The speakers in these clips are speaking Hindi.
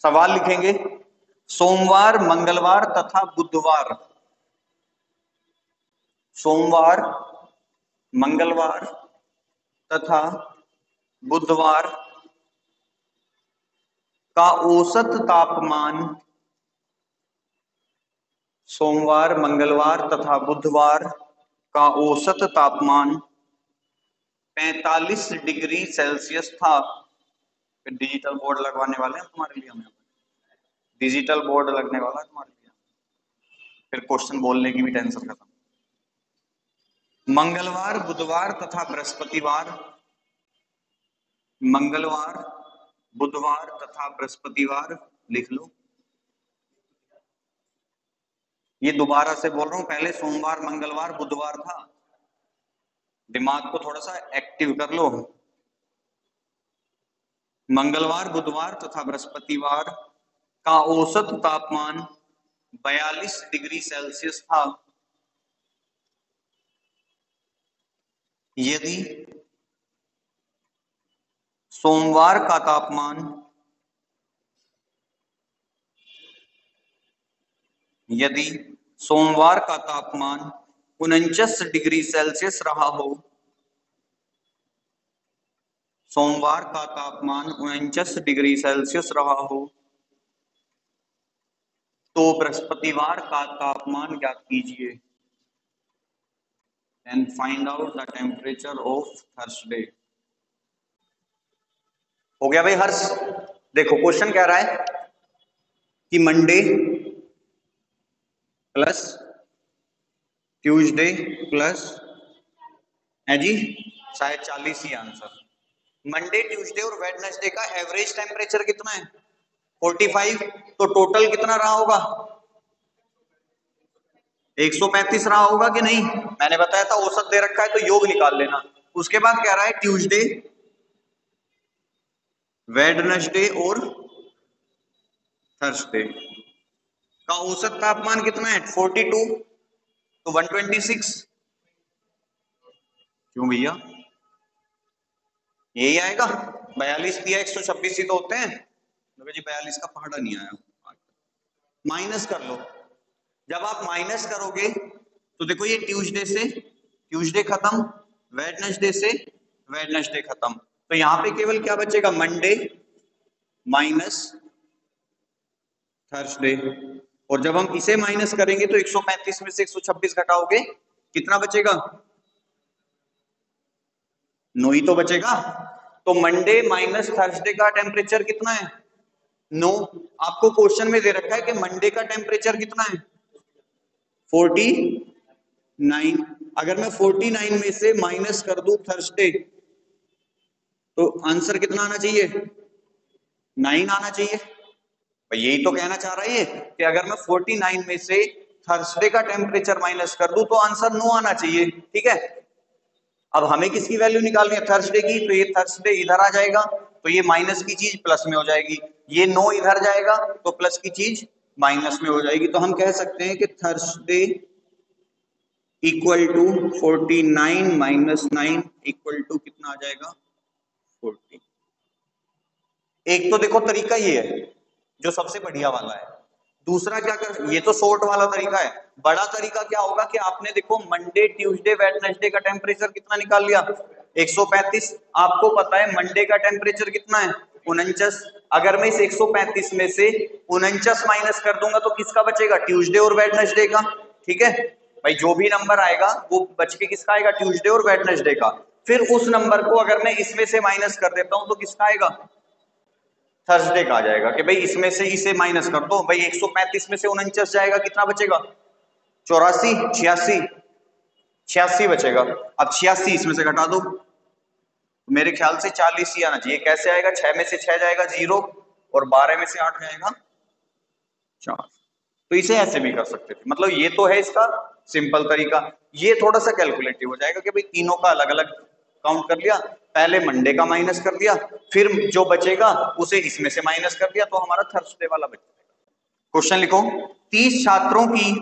सवाल लिखेंगे, सोमवार, मंगलवार तथा बुधवार, सोमवार, मंगलवार तथा बुधवार का औसत तापमान, सोमवार, मंगलवार तथा बुधवार का औसत तापमान 45 डिग्री सेल्सियस था। फिर डिजिटल बोर्ड लगवाने वाले हैं तुम्हारे लिए, हमें डिजिटल बोर्ड लगने वाला है तुम्हारे लिए, फिर क्वेश्चन बोलने की भी टेंशन खत्म। मंगलवार, बुधवार तथा बृहस्पतिवार, मंगलवार, बुधवार तथा बृहस्पतिवार लिख लो। ये दोबारा से बोल रहा हूं, पहले सोमवार, मंगलवार, बुधवार था, दिमाग को थोड़ा सा एक्टिव कर लो। मंगलवार, बुधवार तथा बृहस्पतिवार का औसत तापमान 42 डिग्री सेल्सियस था। यदि सोमवार का तापमान, यदि सोमवार का तापमान 49 डिग्री सेल्सियस रहा हो, सोमवार का तापमान 49 डिग्री सेल्सियस रहा हो, तो बृहस्पतिवार का तापमान ज्ञात कीजिए। And find out the temperature of Thursday. हो गया भाई हर्ष? देखो क्वेश्चन क्या रहा है कि मंडे प्लस ट्यूसडे प्लस है जी, शायद 40 ही आंसर। मंडे, ट्यूसडे और वेडनेसडे का एवरेज टेम्परेचर कितना है? 45। तो टोटल कितना रहा होगा? 135 रहा होगा कि नहीं? मैंने बताया था औसत दे रखा है तो योग निकाल लेना। उसके बाद क्या रहा है? ट्यूसडे, वेडनेसडे और थर्सडे का औसत तापमान कितना है? 42 तो 126। क्यों भैया? यही आएगा। 42 दिया, 126 ही तो होते हैं। तो जी 42 का पहाड़ा नहीं आया, माइनस कर लो। जब आप माइनस करोगे तो देखो ये ट्यूसडे से ट्यूसडे खत्म, वेडनेसडे से वेडनेसडे खत्म, तो यहां पे केवल क्या बचेगा? Monday minus Thursday. और जब हम इसे माइनस करेंगे तो 135 में से 126 घटाओगे, कितना बचेगा? 9 ही तो बचेगा। तो मंडे माइनस थर्सडे का टेम्परेचर कितना है? 9। आपको क्वेश्चन में दे रखा है कि मंडे का टेम्परेचर कितना है? 49। अगर मैं 49 में से माइनस कर दूं थर्सडे, तो आंसर कितना आना चाहिए? 9 आना चाहिए। यही तो कहना चाह रहा है कि अगर मैं 49 में से थर्सडे का टेम्परेचर माइनस कर दूं तो आंसर 9 आना चाहिए। ठीक है, अब हमें किसकी वैल्यू निकालनी है? थर्सडे की। तो ये थर्सडे इधर आ जाएगा, तो ये माइनस की चीज प्लस में हो जाएगी। ये 9 इधर जाएगा तो प्लस की चीज माइनस में हो जाएगी। तो हम कह सकते हैं कि थर्सडे इक्वल टू 49 माइनस 9 इक्वल टू कितना आ जाएगा? 40। एक तो देखो तरीका ये है जो सबसे बढ़िया वाला है। दूसरा क्या कर, ये तो शॉर्ट वाला तरीका है। बड़ा तरीका क्या होगा कि आपने देखो मंडे, ट्यूसडे, वेडनेसडे का टेम्परेचर कितना निकाल लिया? 135। आपको पता है मंडे का टेम्परेचर कितना है? 49। अगर मैं इस 135 में से 49 माइनस कर दूंगा तो किसका बचेगा? ट्यूसडे और वेडनेसडे का। ठीक है भाई, जो भी नंबर आएगा वो बच के किसका आएगा? ट्यूसडे और वेडनेसडे का। फिर उस नंबर को अगर मैं इसमें से माइनस कर देता हूं तो किसका आएगा? थर्सडे का आ जाएगा। कि भाई इसमें से इसे माइनस कर दो, भाई 135 में से 49 जाएगा, कितना बचेगा? 84, 86, 86 बचेगा। अब 86 इसमें से घटा दो, मेरे ख्याल से 40 ही आना चाहिए। कैसे आएगा? 6 में से 6 जाएगा 0 और 12 में से 8 जाएगा 4। तो इसे ऐसे भी कर सकते थे। मतलब ये तो है इसका सिंपल तरीका। ये थोड़ा सा कैलकुलेटिव हो जाएगा कि भाई तीनों का अलग अलग काउंट कर लिया, पहले मंडे का माइनस कर दिया, फिर जो बचेगा उसे इसमें से माइनस कर दिया, तो हमारा थर्सडे वाला बच जाएगा। क्वेश्चन लिखो, 30 छात्रों की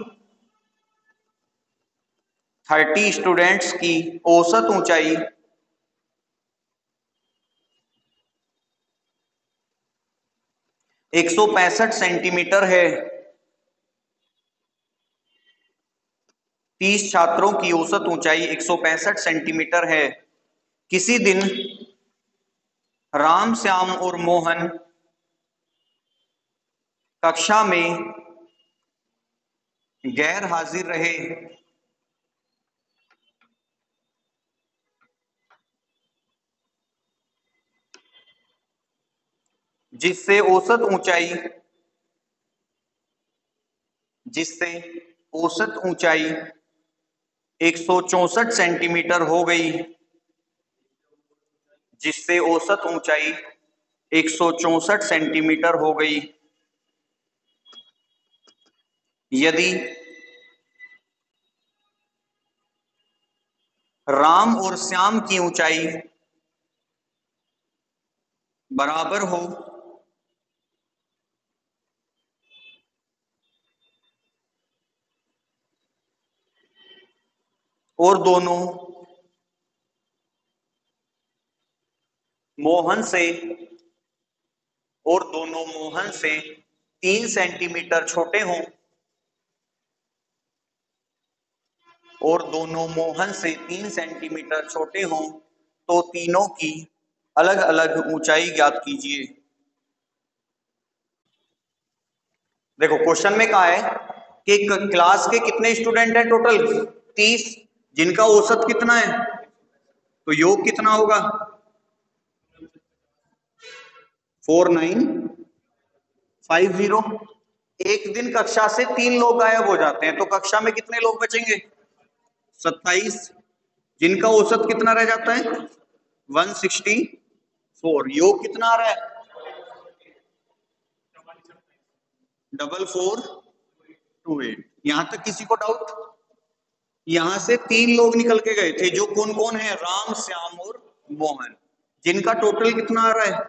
30 स्टूडेंट्स की औसत ऊंचाई 165 सेंटीमीटर है। 30 छात्रों की औसत ऊंचाई 165 सेंटीमीटर है। किसी दिन राम, श्याम और मोहन कक्षा में गैर हाजिर रहे, जिससे औसत ऊंचाई 164 सेंटीमीटर हो गई। जिससे औसत ऊंचाई 164 सेंटीमीटर हो गई। यदि राम और श्याम की ऊंचाई बराबर हो और दोनों मोहन से 3 सेंटीमीटर छोटे हों तो तीनों की अलग अलग ऊंचाई ज्ञात कीजिए। देखो क्वेश्चन में कहा है कि क्लास के कितने स्टूडेंट हैं टोटल 30, जिनका औसत कितना है, तो योग कितना होगा 4950। एक दिन कक्षा से 3 लोग गायब हो जाते हैं तो कक्षा में कितने लोग बचेंगे 27, जिनका औसत कितना रह जाता है 164। योग कितना आ रहा है 4428। यहां तक किसी को डाउट? यहां से 3 लोग निकल के गए थे, जो कौन कौन है राम, श्याम और मोहन, जिनका टोटल कितना आ रहा है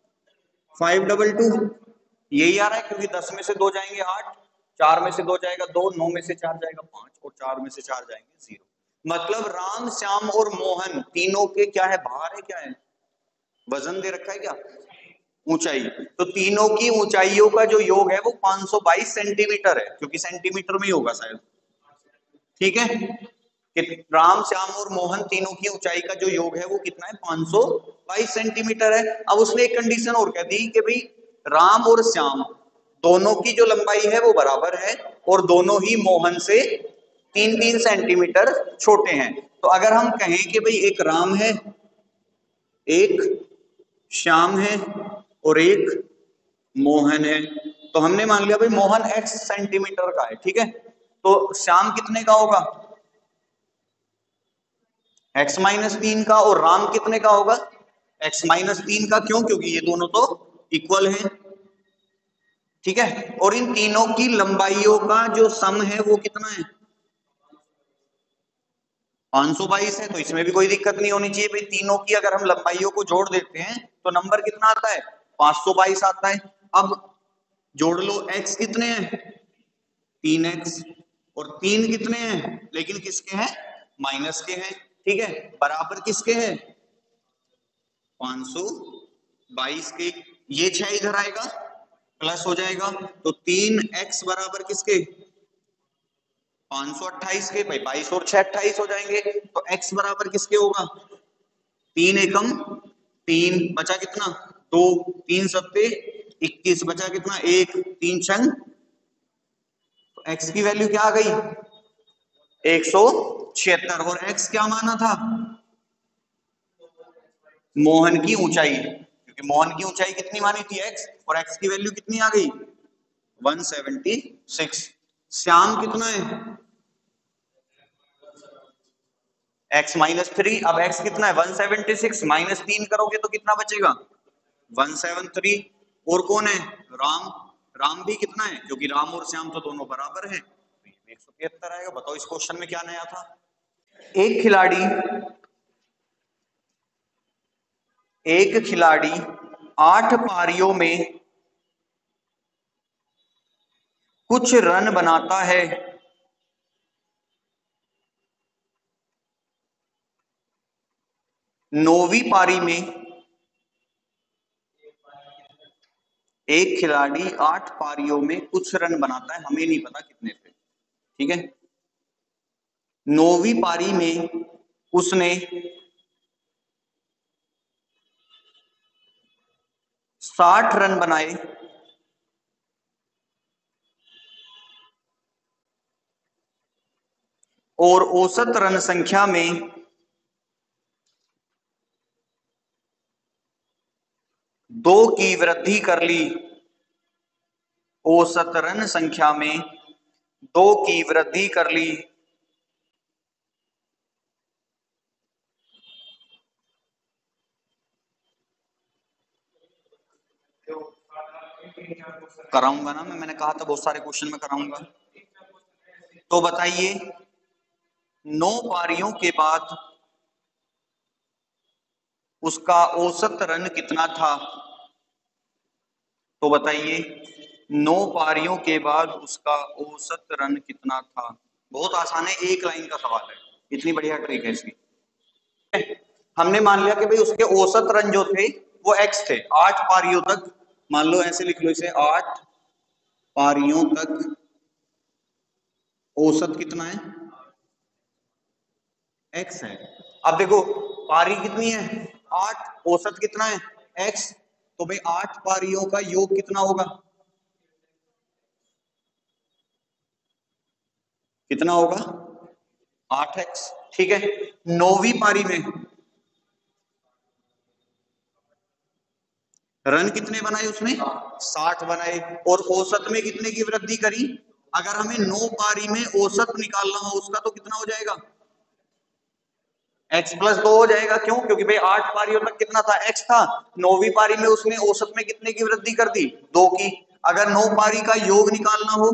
522। यही आ रहा है क्योंकि 10 में से 2 जाएंगे 8, 4 में से 2 जाएगा 2, 9 में से 4 जाएगा 5 और 4 में से 4 जाएंगे 0। मतलब राम, श्याम और मोहन तीनों के क्या है, भार है, क्या है, वजन दे रखा है क्या, ऊंचाई। तो तीनों की ऊंचाइयों का जो योग है वो 522 सेंटीमीटर है, क्योंकि सेंटीमीटर में ही होगा शायद। ठीक है कि राम, श्याम और मोहन तीनों की ऊंचाई का जो योग है वो कितना है 522 सेंटीमीटर है। अब उसने एक कंडीशन और कह दी कि भाई राम और श्याम दोनों की जो लंबाई है वो बराबर है और दोनों ही मोहन से 3-3 सेंटीमीटर छोटे हैं। तो अगर हम कहें कि भाई एक राम है, एक श्याम है और एक मोहन है, तो हमने मान लिया भाई मोहन x सेंटीमीटर का है, ठीक है, तो श्याम कितने का होगा x-3 का, और राम कितने का होगा x-3 का। क्यों? क्योंकि ये दोनों तो इक्वल हैं। ठीक है, और इन तीनों की लंबाइयों का जो सम है वो कितना है 522 है। तो इसमें भी कोई दिक्कत नहीं होनी चाहिए भाई, तीनों की अगर हम लंबाइयों को जोड़ देते हैं तो नंबर कितना आता है 522 आता है। अब जोड़ लो, x कितने हैं 3x, और 3 कितने हैं लेकिन किसके हैं माइनस के हैं, ठीक है, बराबर किसके हैं 522 के। ये 6 इधर आएगा प्लस हो जाएगा, तो 3x बराबर किसके 528 के। भाई 22 और 6 28 हो जाएंगे, तो x बराबर किसके होगा 3 एकम 3, बचा कितना 2, 3 सत्ते 21, बचा कितना 1, 3 छंग, तो x की वैल्यू क्या आ गई 176। और x क्या माना था मोहन की ऊंचाई, क्योंकि मोहन की ऊंचाई कितनी मानी थी x, और x की वैल्यू कितनी आ गई 176। श्याम कितना है x-3। अब x कितना है 176, -3 करोगे तो कितना बचेगा 173। और कौन है राम, राम भी कितना है, क्योंकि राम और श्याम तो दोनों बराबर हैं, 173 आएगा। बताओ इस क्वेश्चन में क्या नया था। एक खिलाड़ी 8 पारियों में कुछ रन बनाता है, नौवीं पारी में एक खिलाड़ी 8 पारियों में कुछ रन बनाता है, हमें नहीं पता कितने थे, ठीक है। 9वीं पारी में उसने 60 रन बनाए और औसत रन संख्या में 2 की वृद्धि कर ली। औसत रन संख्या में 2 की वृद्धि कर ली कराऊंगा ना मैंने कहा था बहुत सारे क्वेश्चन में कराऊंगा। तो बताइए 9 पारियों के बाद उसका औसत रन कितना था? तो बताइए 9 पारियों के बाद उसका औसत रन कितना था? बहुत आसान है, एक लाइन का सवाल है, इतनी बढ़िया ट्रिक है इसकी। हमने मान लिया कि भाई उसके औसत रन जो थे वो x थे 8 पारियों तक, मान लो ऐसे लिख लो इसे, 8 पारियों तक औसत कितना है? x है। अब देखो पारी कितनी है? 8, औसत कितना है? x। तो भाई 8 पारियों का योग कितना होगा? कितना होगा? 8x, ठीक है। 9वीं पारी में रन कितने बनाए उसने? 60 बनाए। और औसत में कितने की वृद्धि करी? अगर हमें 9 पारी में औसत निकालना हो उसका तो कितना हो जाएगा? x प्लस 2 हो जाएगा। क्यों? क्योंकि भाई 8 पारियों तक कितना था? x था। 9वीं पारी में उसने औसत में कितने की वृद्धि कर दी? 2 की। अगर 9 पारी का योग निकालना हो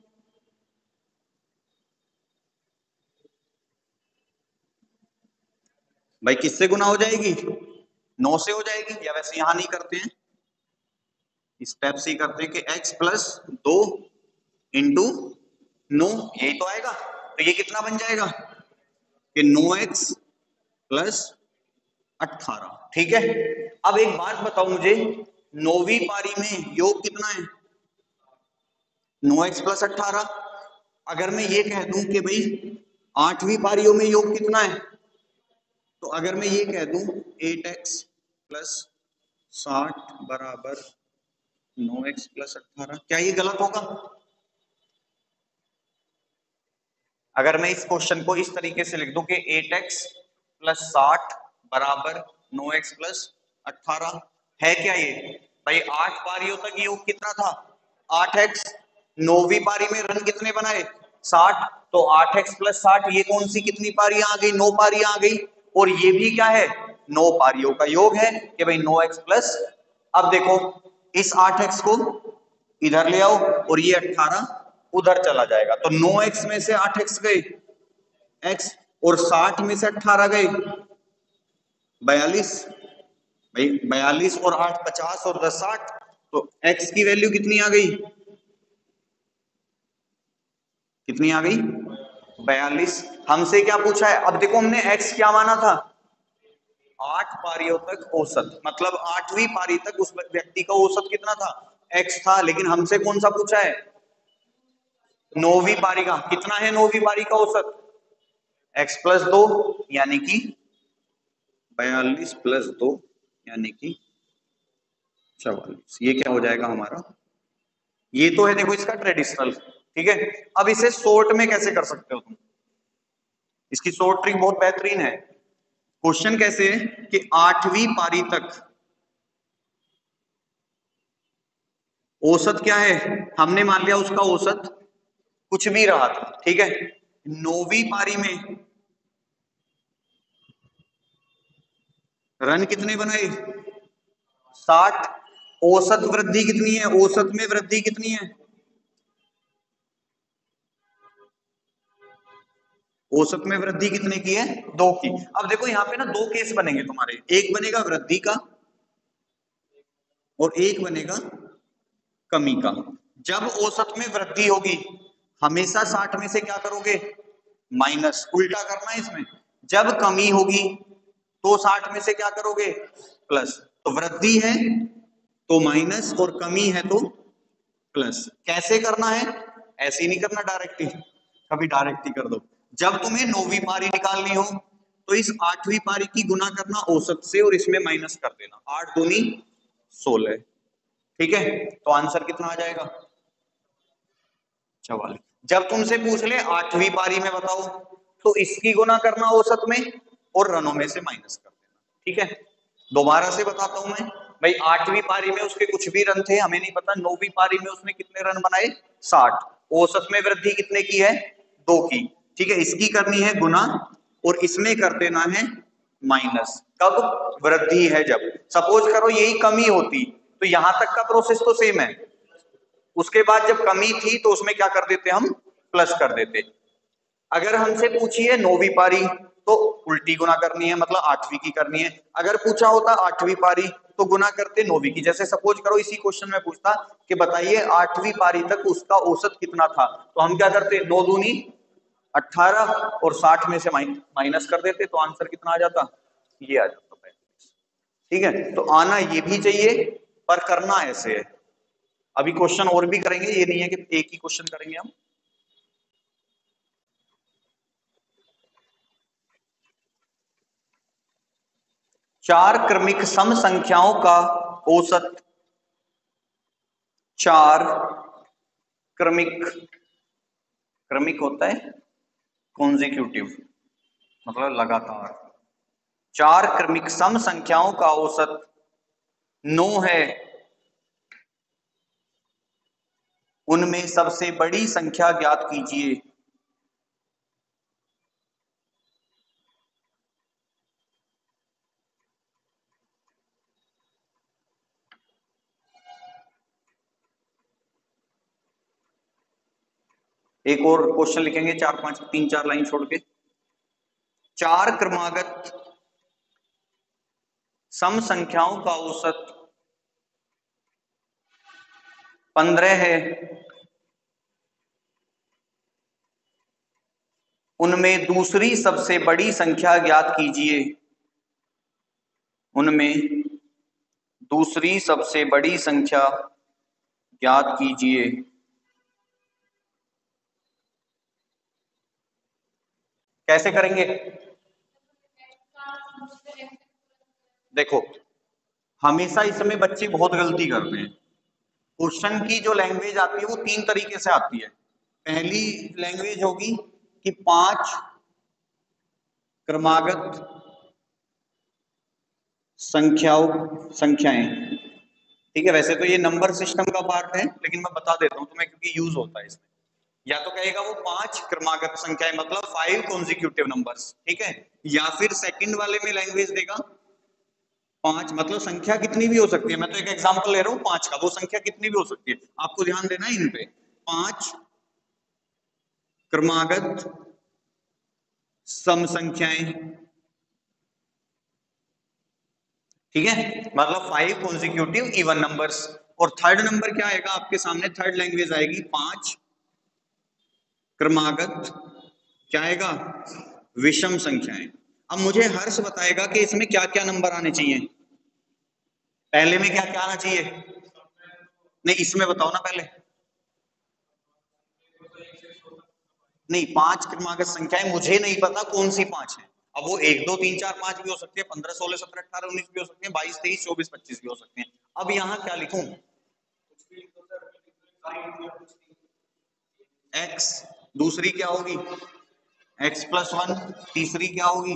भाई किससे गुना हो जाएगी? 9 से हो जाएगी, या वैसे यहां नहीं करते हैं, स्टेप से करते हैं कि x प्लस 2 इंटू 9, यही तो आएगा। तो ये कितना बन जाएगा कि 9x प्लस 18, ठीक है। अब एक बात बताओ मुझे, 9वीं पारी में योग कितना है? 9x plus 18। अगर मैं ये कह दूं कि भाई 8वीं पारियों में योग कितना है, तो अगर मैं ये कह दूं 8x प्लस 60 बराबर 9x प्लस 18, क्या ये गलत होगा? अगर मैं इस क्वेश्चन को इस तरीके से लिख दूं कि 8x प्लस 60 बराबर 9x प्लस 18, है क्या ये? भाई 8 पारियों तक योग कितना था? 8x। 9वीं पारी में रन कितने बनाए? 60। तो 8x प्लस 60, ये कौन सी कितनी पारियां आ गई? 9 पारियां आ गई। और ये भी क्या है? 9 पारियों का योग है कि भाई 9x प्लस। अब देखो इस 8x को इधर ले आओ और ये 18 उधर चला जाएगा, तो 9x में से 8x गए x, और 60 में से 18 गए 42। भाई 42 और 8 50 और 10 60, तो x की वैल्यू कितनी आ गई? कितनी आ गई? 42। हमसे क्या पूछा है? अब देखो हमने x क्या माना था? 8 पारियों तक औसत, मतलब 8वीं पारी तक उस व्यक्ति का औसत कितना था? x था। लेकिन हमसे कौन सा पूछा है? 9वीं पारी का। कितना है 9वीं पारी का औसत? x प्लस 2 यानी कि 42 प्लस 2 यानी कि 44। ये क्या हो जाएगा हमारा? ये तो है देखो इसका ट्रेडिशनल, ठीक है। अब इसे शॉर्ट में कैसे कर सकते हो तुम? इसकी शॉर्ट ट्रिक बहुत बेहतरीन है। क्वेश्चन कैसे है कि 8वीं पारी तक औसत क्या है? हमने मान लिया उसका औसत कुछ भी रहा था, ठीक है। 9वीं पारी में रन कितने बनाए? 60। औसत वृद्धि कितनी है? औसत में वृद्धि कितनी है? औसत में वृद्धि कितने की है? 2 की। अब देखो यहाँ पे ना 2 केस बनेंगे तुम्हारे, एक बनेगा वृद्धि का और एक बनेगा कमी का। जब औसत में वृद्धि होगी हमेशा 60 में से क्या करोगे? माइनस। उल्टा करना है इसमें। जब कमी होगी तो 60 में से क्या करोगे? प्लस। तो वृद्धि है तो माइनस और कमी है तो प्लस। कैसे करना है? ऐसे ही नहीं करना डायरेक्टली, कभी डायरेक्ट ही कर दो। जब तुम्हें 9वीं पारी निकालनी हो तो इस 8वीं पारी की गुना करना औसत से और इसमें माइनस कर देना, 8 दूनी 16। ठीक है, तो आंसर कितना आ जाएगा? 44। जब तुमसे पूछ ले 8वीं पारी में बताओ, तो इसकी गुना करना औसत में और रनों में से माइनस कर देना। ठीक है, दोबारा से बताता हूं मैं भाई। 8वीं पारी में उसके कुछ भी रन थे, हमें नहीं पता। 9वीं पारी में उसने कितने रन बनाए? 60। औसत में वृद्धि कितने की है? 2 की। ठीक है, इसकी करनी है गुना और इसमें कर देना है माइनस। कब? वृद्धि है जब। सपोज करो यही कमी होती तो यहां तक का प्रोसेस तो सेम है, उसके बाद जब कमी थी तो उसमें क्या कर देते हम? प्लस कर देते। अगर हमसे पूछिए 9वीं पारी तो उल्टी गुना करनी है, मतलब 8वीं की करनी है। अगर पूछा होता 8वीं पारी तो गुना करते 9वीं की। जैसे सपोज करो इसी क्वेश्चन में पूछता कि बताइए 8वीं पारी तक उसका औसत कितना था, तो हम क्या करते? 9 दूनी 18 और 60 में से माइनस कर देते, तो आंसर कितना आ जाता? ये आ जाता 35। ठीक है, तो आना ये भी चाहिए पर करना ऐसे है। अभी क्वेश्चन और भी करेंगे, ये नहीं है कि एक ही क्वेश्चन करेंगे हम। चार क्रमिक सम संख्याओं का औसत, चार क्रमिक, क्रमिक होता है कॉन्जिक्यूटिव, मतलब लगातार। चार क्रमिक सम संख्याओं का औसत 9 है, उनमें सबसे बड़ी संख्या ज्ञात कीजिए। एक और क्वेश्चन लिखेंगे, 4-5, 3-4 लाइन छोड़ के। चार क्रमागत सम संख्याओं का औसत 15 है, उनमें दूसरी सबसे बड़ी संख्या ज्ञात कीजिए। उनमें दूसरी सबसे बड़ी संख्या ज्ञात कीजिए। कैसे करेंगे? देखो, हमेशा इसमें बच्चे बहुत गलती करते हैं। क्वेश्चन की जो लैंग्वेज आती है वो 3 तरीके से आती है। पहली लैंग्वेज होगी कि 5 क्रमागत संख्याएं। ठीक है, वैसे तो ये नंबर सिस्टम का पार्ट है, लेकिन मैं बता देता हूं तुम्हें क्योंकि यूज होता है इसमें। या तो कहेगा वो 5 क्रमागत संख्याएं, मतलब 5 कॉन्जिक्यूटिव नंबर्स। ठीक है, या फिर सेकंड वाले में लैंग्वेज देगा 5, मतलब संख्या कितनी भी हो सकती है। मैं तो एक एग्जांपल ले रहा हूं 5 का, वो संख्या कितनी भी हो सकती है, आपको ध्यान देना है इन पे। 5 क्रमागत सम संख्याएं। ठीक है, मतलब 5 कॉन्जिक्यूटिव इवन नंबर्स। और थर्ड नंबर क्या आएगा आपके सामने? थर्ड लैंग्वेज आएगी 5 क्रमागत, क्या आएगा? विषम संख्याएं। अब मुझे हर्ष बताएगा कि इसमें क्या क्या नंबर आने चाहिए। पहले में क्या क्या आना चाहिए? नहीं, इसमें बताओ ना पहले। नहीं, 5 क्रमागत संख्याएं मुझे नहीं पता कौन सी 5 है। अब वो 1 2 3 4 5 भी हो सकती है, 15 16 17 18 19 भी हो सकती है, 22 23 24 25 भी हो सकते हैं। अब यहाँ क्या लिखूं? x, दूसरी क्या होगी? x+1, तीसरी क्या होगी?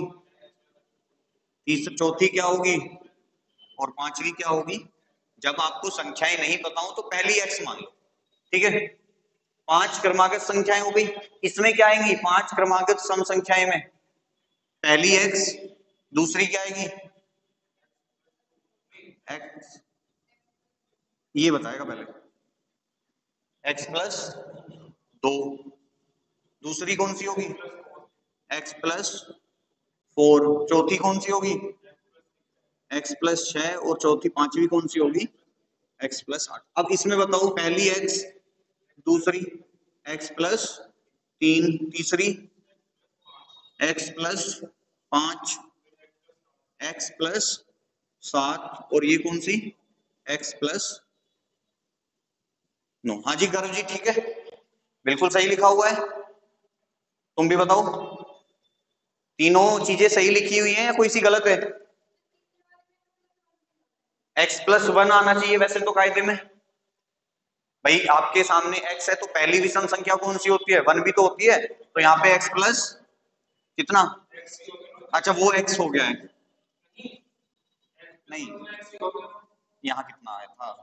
चौथी क्या होगी? और पांचवी क्या होगी? जब आपको संख्याएं नहीं पता हो तो पहली x मान लो। ठीक है, 5 क्रमागत संख्याएं हो गई। इसमें क्या आएंगी? 5 क्रमागत सम संख्याएं में पहली x, दूसरी क्या आएगी? x, ये बताएगा पहले। x+2, दूसरी कौन सी होगी? x+4, चौथी कौन सी होगी? x+6, और चौथी पांचवी कौन सी होगी? x+8। अब इसमें बताओ, पहली x, दूसरी x+3, तीसरी x+5, x+7, और ये कौन सी? x plus 9। हाँ जी गर्व जी ठीक है, बिल्कुल सही लिखा हुआ है। तुम भी बताओ, तीनों चीजें सही लिखी हुई हैं या कोई सी गलत है? x प्लस 1 आना चाहिए वैसे तो कायदे में। भाई आपके सामने x है तो पहली विषम संख्या कौन सी होती है? 1 भी तो होती है, तो यहाँ पे x प्लस कितना? अच्छा वो x हो गया है, नहीं यहाँ कितना आया था?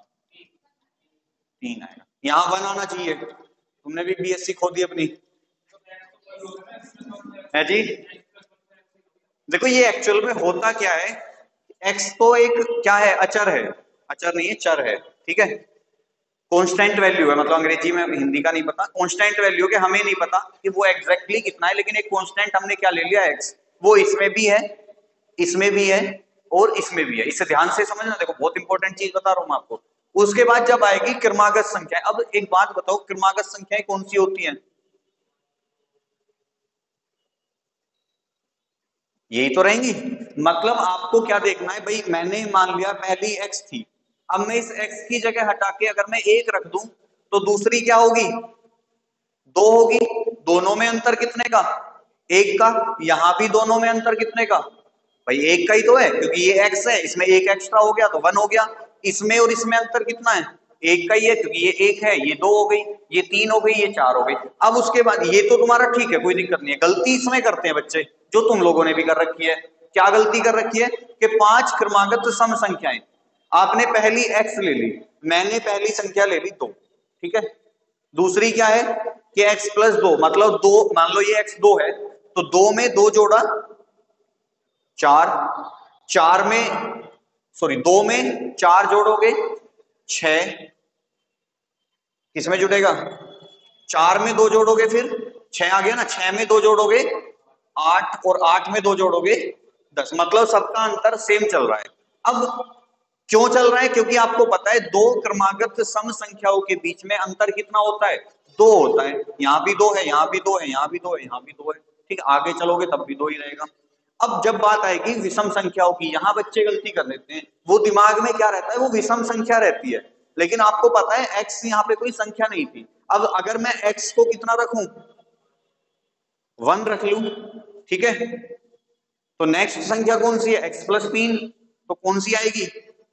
3 आएगा, यहाँ 1 आना चाहिए। तुमने भी बीएससी खो दी अपनी है जी। देखो ये एक्चुअल में होता क्या है, x तो एक क्या है, अचर है, अचर नहीं है चर है, ठीक है, कांस्टेंट वैल्यू है, मतलब अंग्रेजी में, हिंदी का नहीं पता, कांस्टेंट वैल्यू के हमें नहीं पता कि वो एग्जैक्टली कितना है, लेकिन एक कांस्टेंट हमने क्या ले लिया x, वो इसमें भी है, इसमें भी है और इसमें भी है। इसे ध्यान से समझना, देखो बहुत इंपॉर्टेंट चीज बता रहा हूं मैं आपको। उसके बाद जब आएगी क्रमागत संख्या, अब एक बात बताओ क्रमागत संख्याएं कौन सी होती हैं? यही तो रहेंगी। मतलब आपको क्या देखना है भाई, मैंने मान लिया पहली x थी, अब मैं इस x की जगह हटा के अगर मैं 1 रख दूं तो दूसरी क्या होगी? 2 होगी। दोनों में अंतर कितने का? 1 का। यहां भी दोनों में अंतर कितने का? भाई 1 का ही तो है, क्योंकि ये x है, इसमें 1 एक्स्ट्रा हो गया तो 1 हो गया। इसमें और इसमें अंतर कितना है? 1 का ही है, क्योंकि ये 1 है, ये 2 हो गई, ये 3 हो गई, ये 4 हो गई। अब उसके बाद ये तो तुम्हारा ठीक है, कोई दिक्कत नहीं है। गलती इसमें करते हैं बच्चे, जो तुम लोगों ने भी कर रखी है। क्या गलती कर रखी है कि 5 क्रमागत सम संख्याएं, आपने पहली x ले ली, मैंने पहली संख्या ले ली 2, ठीक है। दूसरी क्या है कि x प्लस 2, मतलब 2, मान लो ये x 2 है तो 2 में 2 जोड़ा 4, 4 में सॉरी 2 में 4 जोड़ोगे 6, किसमें जुड़ेगा? 4 में 2 जोड़ोगे फिर 6 आ गया ना, 6 में 2 जोड़ोगे 8 और 8 में 2 जोड़ोगे 10, मतलब सबका अंतर सेम चल रहा है। अब क्यों चल रहा है? क्योंकि आपको पता है दो क्रमागत सम संख्याओं के बीच में अंतर कितना होता है? 2 होता है। यहाँ भी 2 है, यहाँ भी 2 है, यहाँ भी 2 है, यहाँ भी 2 है, ठीक, आगे चलोगे तब भी 2 ही रहेगा। अब जब बात आएगी विषम संख्याओं की, यहाँ बच्चे गलती कर देते हैं, वो दिमाग में क्या रहता है, वो विषम संख्या रहती है, लेकिन आपको पता है x यहाँ पे कोई संख्या नहीं थी। अब अगर मैं x को कितना रखूं, 1 रख लूं, ठीक है, तो नेक्स्ट संख्या कौन सी है? x प्लस 3, तो कौन सी आएगी?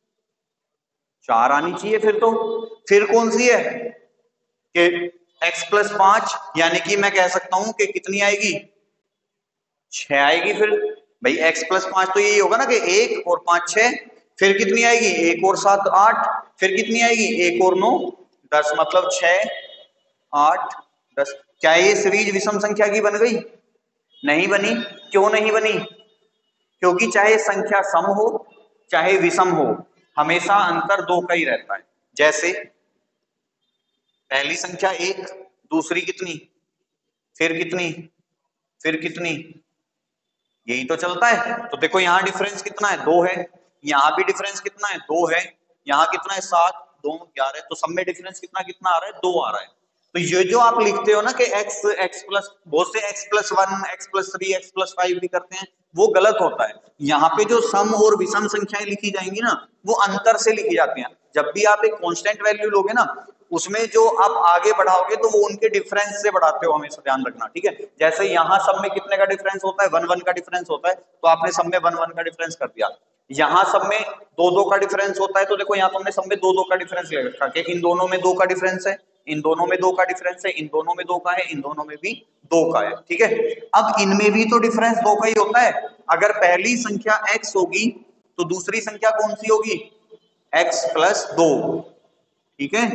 4 आनी चाहिए फिर तो। फिर कौन सी है कि x प्लस 5, यानी कि मैं कह सकता हूं कि कितनी आएगी? 6 आएगी फिर। भाई x प्लस 5 तो यही होगा ना कि 1 और 5 6, फिर कितनी आएगी? 1 और 7 8, फिर कितनी आएगी? 1 और 9 10, मतलब 6 8 10। क्या ये सीरीज विषम संख्या की बन गई? नहीं बनी। क्यों नहीं बनी? क्योंकि चाहे संख्या सम हो चाहे विषम हो, हमेशा अंतर 2 का ही रहता है। जैसे पहली संख्या 1, दूसरी कितनी, फिर कितनी, फिर कितनी, यही तो चलता है। तो देखो यहाँ डिफरेंस कितना है? 2 है। यहाँ भी डिफरेंस कितना है? 2 है। यहाँ कितना है? 7 2 11, तो सब में डिफरेंस कितना कितना आ रहा है? 2 आ रहा है। तो ये जो आप लिखते हो ना कि x प्लस, बहुत से x plus 1 x plus 3 x plus 5 भी करते हैं, वो गलत होता है। यहाँ पे जो सम और विषम संख्याएं लिखी जाएंगी ना, वो अंतर से लिखी जाती हैं। जब भी आप एक कांस्टेंट वैल्यू लोगे ना, उसमें जो आप आगे बढ़ाओगे तो वो उनके डिफरेंस से बढ़ाते हो, हमेशा ध्यान रखना, ठीक है। जैसे यहाँ सब में कितने का डिफरेंस होता है? 1 1 का डिफरेंस होता है, तो आपने सब में 1 1 का डिफरेंस कर दिया। यहाँ सब में 2 2 का डिफरेंस होता है, तो देखो यहाँ तुमने सब में 2 2 का डिफरेंस ले रखा है, इन दोनों में 2 का डिफरेंस है, इन दोनों में 2 का डिफरेंस है, इन दोनों में 2 का है, इन दोनों में भी 2 का है, ठीक है। अब इनमें भी तो डिफरेंस 2 का ही होता है। अगर पहली संख्या x होगी तो दूसरी संख्या कौन सी होगी? x प्लस 2, ठीक है।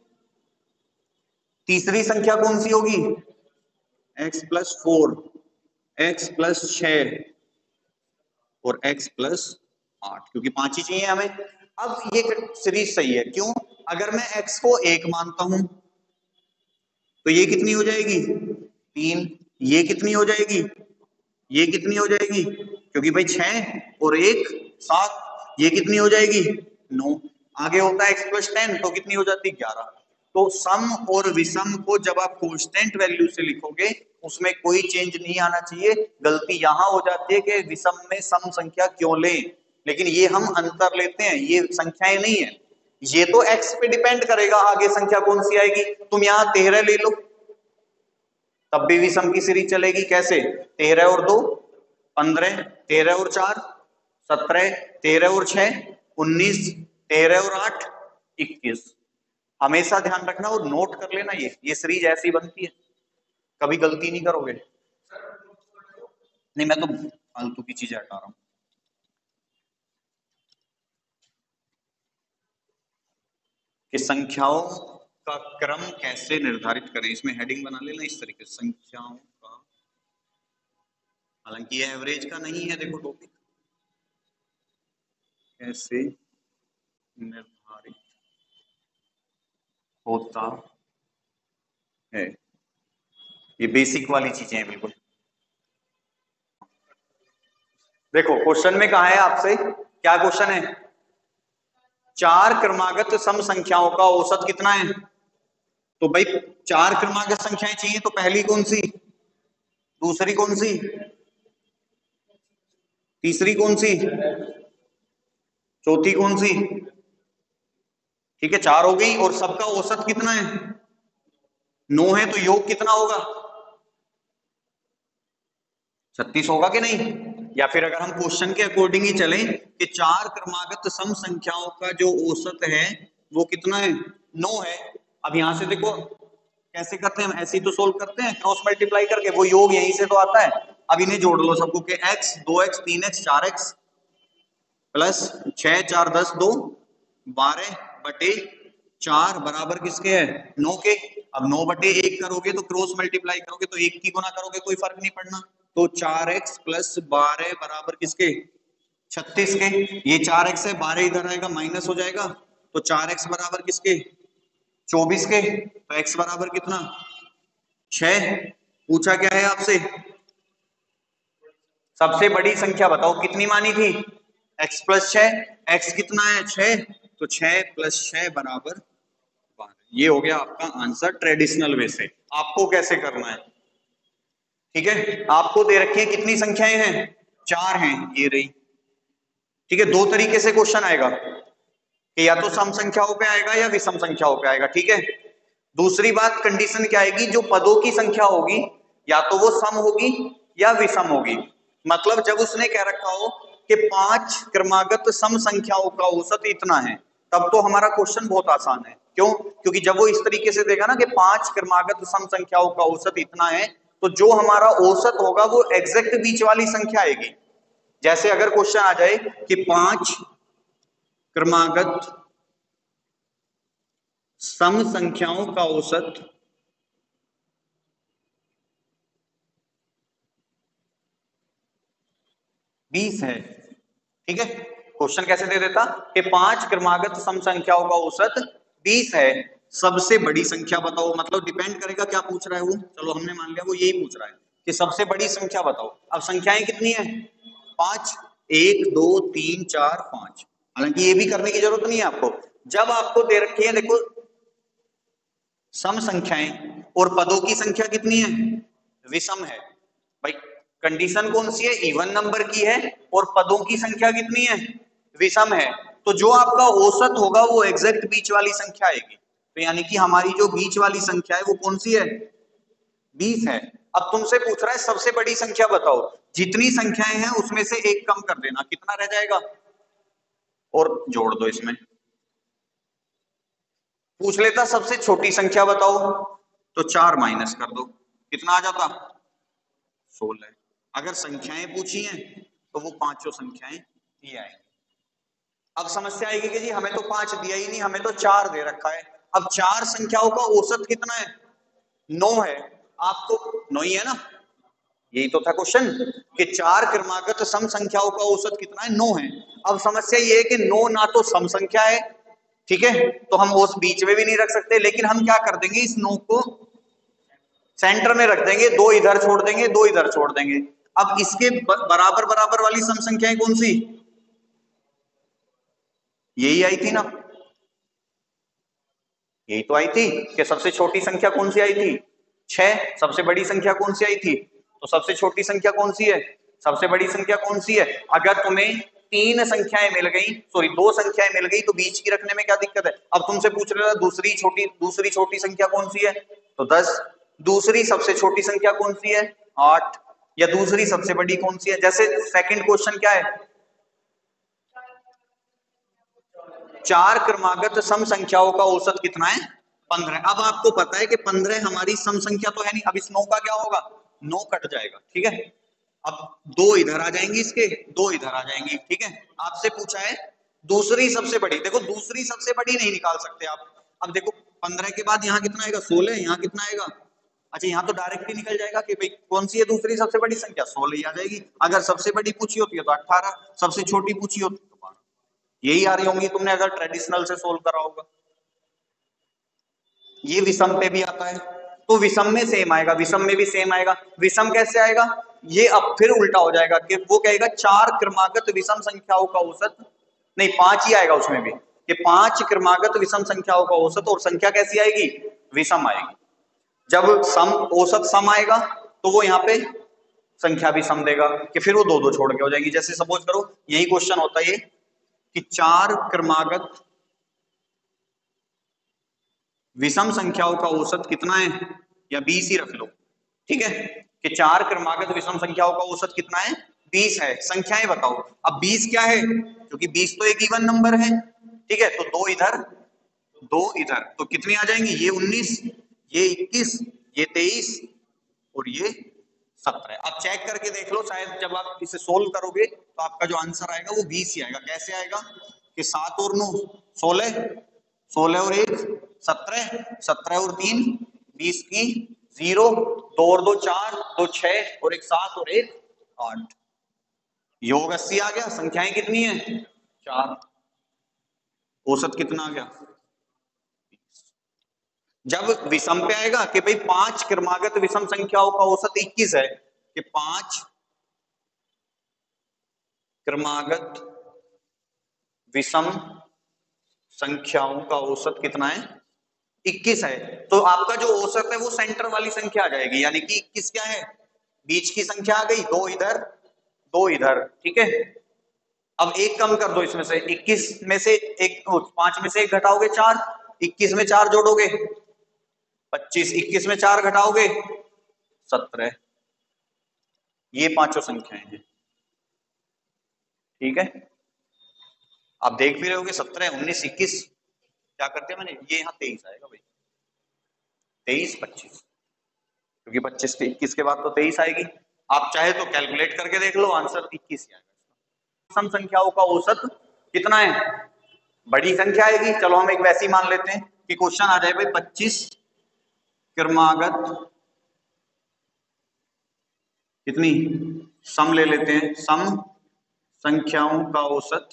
तीसरी संख्या कौन सी होगी? x प्लस 4, x प्लस 6 और x प्लस 8, क्योंकि 5 ही चाहिए हमें। अब ये सीरीज सही है, क्यों? अगर मैं x को 1 मानता हूं तो ये कितनी हो जाएगी? 3। ये कितनी हो जाएगी? ये कितनी हो जाएगी? क्योंकि भाई 6 और 1 7, ये कितनी हो जाएगी? 9। आगे होता है x प्लस 10, तो कितनी हो जाती है? 11। तो सम और विषम को जब आप कांस्टेंट वैल्यू से लिखोगे, उसमें कोई चेंज नहीं आना चाहिए। गलती यहां हो जाती है कि विषम में सम संख्या क्यों लें, लेकिन ये हम अंतर लेते हैं, ये संख्याएं नहीं है। ये तो x पे डिपेंड करेगा आगे संख्या कौन सी आएगी। तुम यहां 13 ले लो तब भी विषम की सीरीज चलेगी। कैसे? 13 और 2 15, 13 और 4 17, 13 और 6 19, 13 और 8 21। हमेशा ध्यान रखना और नोट कर लेना, ये सीरीज ऐसी बनती है, कभी गलती नहीं करोगे। नहीं, मैं तो फालतू की चीजें हटा रहा हूं। कि संख्याओं का क्रम कैसे निर्धारित करें, इसमें हेडिंग बना लेना इस तरीके से, संख्याओं का, हालांकि ये एवरेज का नहीं है, देखो टॉपिक कैसे निर्धारित होता है, ये बेसिक वाली चीजें हैं बिल्कुल। देखो क्वेश्चन में कहा है आपसे, क्या क्वेश्चन है? 4 क्रमागत सम संख्याओं का औसत कितना है? तो भाई 4 क्रमागत संख्याएं चाहिए, तो पहली कौन सी, दूसरी कौन सी, तीसरी कौन सी, चौथी कौन सी? ठीक है, 4 हो गई और सबका औसत कितना है? 9 है, तो योग कितना होगा? 36 होगा कि नहीं? या फिर अगर हम क्वेश्चन के अकॉर्डिंग ही चलें कि 4 क्रमागत सम संख्याओं का जो औसत है वो कितना है? 9 है। अब यहां से देखो कैसे करते हैं हम, ऐसे ही तो सोल्व करते हैं क्रॉस मल्टीप्लाई करके, वो योग यहीं से तो आता है। अब इन्हें जोड़ लो सबको के x 2x 3x 4x plus 6 4 10 2 12 बटे 4 बराबर किसके है? 9 के। अब 9 बटे 1 करोगे तो क्रॉस मल्टीप्लाई करोगे तो 1 की गुना करोगे, कोई फर्क नहीं पड़ना। तो 4x प्लस 12 बराबर किसके? 36 के। ये 4x है, 12 इधर आएगा माइनस हो जाएगा, तो 4x बराबर किसके? 24 के। तो x बराबर कितना? 6। पूछा क्या है आपसे? सबसे बड़ी संख्या बताओ, कितनी मानी थी? x plus 6। x कितना है? 6। तो 6 प्लस 6 बराबर 12। ये हो गया आपका आंसर ट्रेडिशनल वे से। आपको कैसे करना है? ठीक है, आपको दे रखी है कितनी संख्याएं हैं? 4 हैं, ये रही। ठीक है, दो तरीके से क्वेश्चन आएगा कि या तो सम संख्याओं पे आएगा या विषम संख्याओं पे आएगा। ठीक है, दूसरी बात कंडीशन क्या आएगी, जो पदों की संख्या होगी या तो वो सम होगी या विषम होगी। मतलब जब उसने कह रखा हो कि 5 क्रमागत सम संख्याओं का औसत इतना है, तब तो हमारा क्वेश्चन बहुत आसान है। क्यों? क्योंकि जब वो इस तरीके से देगा ना कि 5 क्रमागत सम संख्याओं का औसत इतना है, तो जो हमारा औसत होगा वो एग्जैक्ट बीच वाली संख्या आएगी। जैसे अगर क्वेश्चन आ जाए कि 5 क्रमागत सम संख्याओं का औसत 20 है। ठीक है, क्वेश्चन कैसे दे देता कि 5 क्रमागत सम संख्याओं का औसत 20 है, सबसे बड़ी संख्या बताओ। मतलब डिपेंड करेगा क्या पूछ रहा है वो, चलो हमने मान लिया वो यही पूछ रहा है कि सबसे बड़ी संख्या बताओ। अब संख्याएं कितनी है? 5, 1 2 3 4 5। हालांकि ये भी करने की जरूरत नहीं है आपको। जब आपको दे रखी है देखो सम संख्याएं और पदों की संख्या कितनी है? विषम है। भाई कंडीशन कौन सी है? इवन नंबर की है और पदों की संख्या कितनी है? विषम है। तो जो आपका औसत होगा वो एग्जैक्ट बीच वाली संख्या आएगी। तो यानी कि हमारी जो बीच वाली संख्या है वो कौन सी है? 20 है। अब तुमसे पूछ रहा है सबसे बड़ी संख्या बताओ। जितनी संख्याएं हैं उसमें से एक कम कर देना, कितना रह जाएगा? और जोड़ दो इसमें। पूछ लेता सबसे छोटी संख्या बताओ, तो 4 माइनस कर दो, कितना आ जाता? 16। अगर संख्याएं पूछी हैं तो वो पांचों संख्याएं दी आएंगी। अब समस्या आएगी कि जी हमें तो 5 दिया ही नहीं, हमें तो 4 दे रखा है। अब 4 संख्याओं का औसत कितना है? 9 है। आपको 9 ही है ना, यही तो था क्वेश्चन कि 4 क्रमागत सम संख्याओं का औसत कितना है? 9 है। अब समस्या ये है कि 9 ना तो सम संख्या है, ठीक है, तो हम उस बीच में भी नहीं रख सकते, लेकिन हम क्या कर देंगे, इस 9 को सेंटर में रख देंगे, 2 इधर छोड़ देंगे, 2 इधर छोड़ देंगे। अब इसके बराबर बराबर वाली सम संख्याएं कौन सी? यही आई थी ना, यही तो आई थी कि सबसे छोटी संख्या कौन सी आई थी? 6। सबसे बड़ी संख्या कौन सी आई थी? तो सबसे छोटी संख्या कौन सी है? सबसे बड़ी संख्या कौन सी है? अगर तुम्हें तीन संख्याएं मिल गई, सॉरी दो संख्याएं मिल गई, तो बीच की रखने में क्या दिक्कत है? अब तुमसे पूछ रहे हो दूसरी छोटी संख्या कौन सी है, तो 10। दूसरी सबसे छोटी संख्या कौन सी है? 8। या दूसरी सबसे बड़ी कौन सी है? जैसे सेकंड क्वेश्चन क्या है, 4 क्रमागत सम संख्याओं का औसत कितना है? 15। अब आपको पता है कि 15 हमारी सम संख्या तो है नहीं, अब इस 9 का क्या होगा? 9 कट जाएगा, ठीक है। अब 2 इधर आ जाएंगी, इसके 2 इधर आ जाएंगी, ठीक है। आपसे पूछा है दूसरी सबसे बड़ी, देखो दूसरी सबसे बड़ी नहीं निकाल सकते आप। अब देखो 15 के बाद यहाँ कितना आएगा? 16। यहाँ कितना आएगा? अच्छा, यहाँ तो डायरेक्ट ही निकल जाएगा कि भाई कौन सी है दूसरी सबसे बड़ी संख्या, 16 ही आ जाएगी। अगर सबसे बड़ी पूछी होती है तो 18, सबसे छोटी पूछी होती तो 12। यही आ रही होंगी तुमने अगर ट्रेडिशनल से सोल्व करा होगा। ये विषम पे भी आता है, तो विषम में सेम आएगा, विषम में भी सेम आएगा। विषम कैसे आएगा? ये अब फिर उल्टा हो जाएगा कि वो कहेगा 4 क्रमागत विषम संख्याओं का औसत, नहीं 5 ही आएगा उसमें भी, कि 5 क्रमागत विषम संख्याओं का औसत, और संख्या कैसी आएगी? विषम आएगी। जब सम औसत सम आएगा तो वो यहाँ पे संख्या भी सम देगा, कि फिर वो दो दो छोड़ के हो जाएगी। जैसे सपोज करो यही क्वेश्चन होता है ये कि 4 क्रमागत विषम संख्याओं का औसत कितना है, या 20 ही रख लो, ठीक है, कि 4 क्रमागत विषम संख्याओं का औसत कितना है? 20 है। संख्याएं बताओ। अब 20 क्या है? क्योंकि 20 तो एक इवन नंबर है, ठीक है, तो 2 इधर 2 इधर, तो कितनी आ जाएंगी? ये 19, ये 21, ये 23 और ये 17। अब चेक करके देख लो, शायद जब आप इसे सोल्व करोगे तो आपका जो आंसर आएगा वो 20 ही आएगा। कैसे आएगा? कि 7 और 9 16, 16 और 1 17, 17 और 3 20 की 0, 2 और 2 4, 2 6 और 1 7 और 1 8। योग 80 आ गया। संख्याएं कितनी है? 4। औसत कितना आ गया? जब विषम पे आएगा कि भाई 5 क्रमागत विषम संख्याओं का औसत 21 है, कि 5 क्रमागत विषम संख्याओं का औसत कितना है? 21 है। तो आपका जो औसत है वो सेंटर वाली संख्या आ जाएगी, यानी कि 21 क्या है? बीच की संख्या आ गई, 2 इधर 2 इधर, ठीक है। अब एक कम कर दो इसमें से, 21 में से एक, 5 में से एक घटाओगे 4, 21 में 4 जोड़ोगे 25, 21 में 4 घटाओगे 17। ये पांचों संख्याएं हैं, ठीक है। आप देख भी रहे होगे 17 19 21 क्या करते हैं मैंने, ये यहाँ 23 आएगा भाई, 23 25, क्योंकि 25 से 21 के बाद तो 23 आएगी। आप चाहे तो कैलकुलेट करके देख लो, आंसर 21 ही आएगा। सम संख्याओं का औसत कितना है? बड़ी संख्या आएगी। चलो हम एक वैसी मान लेते हैं कि क्वेश्चन आ जाए भाई 25 क्रमागत कितनी सम ले लेते हैं, सम संख्याओं का औसत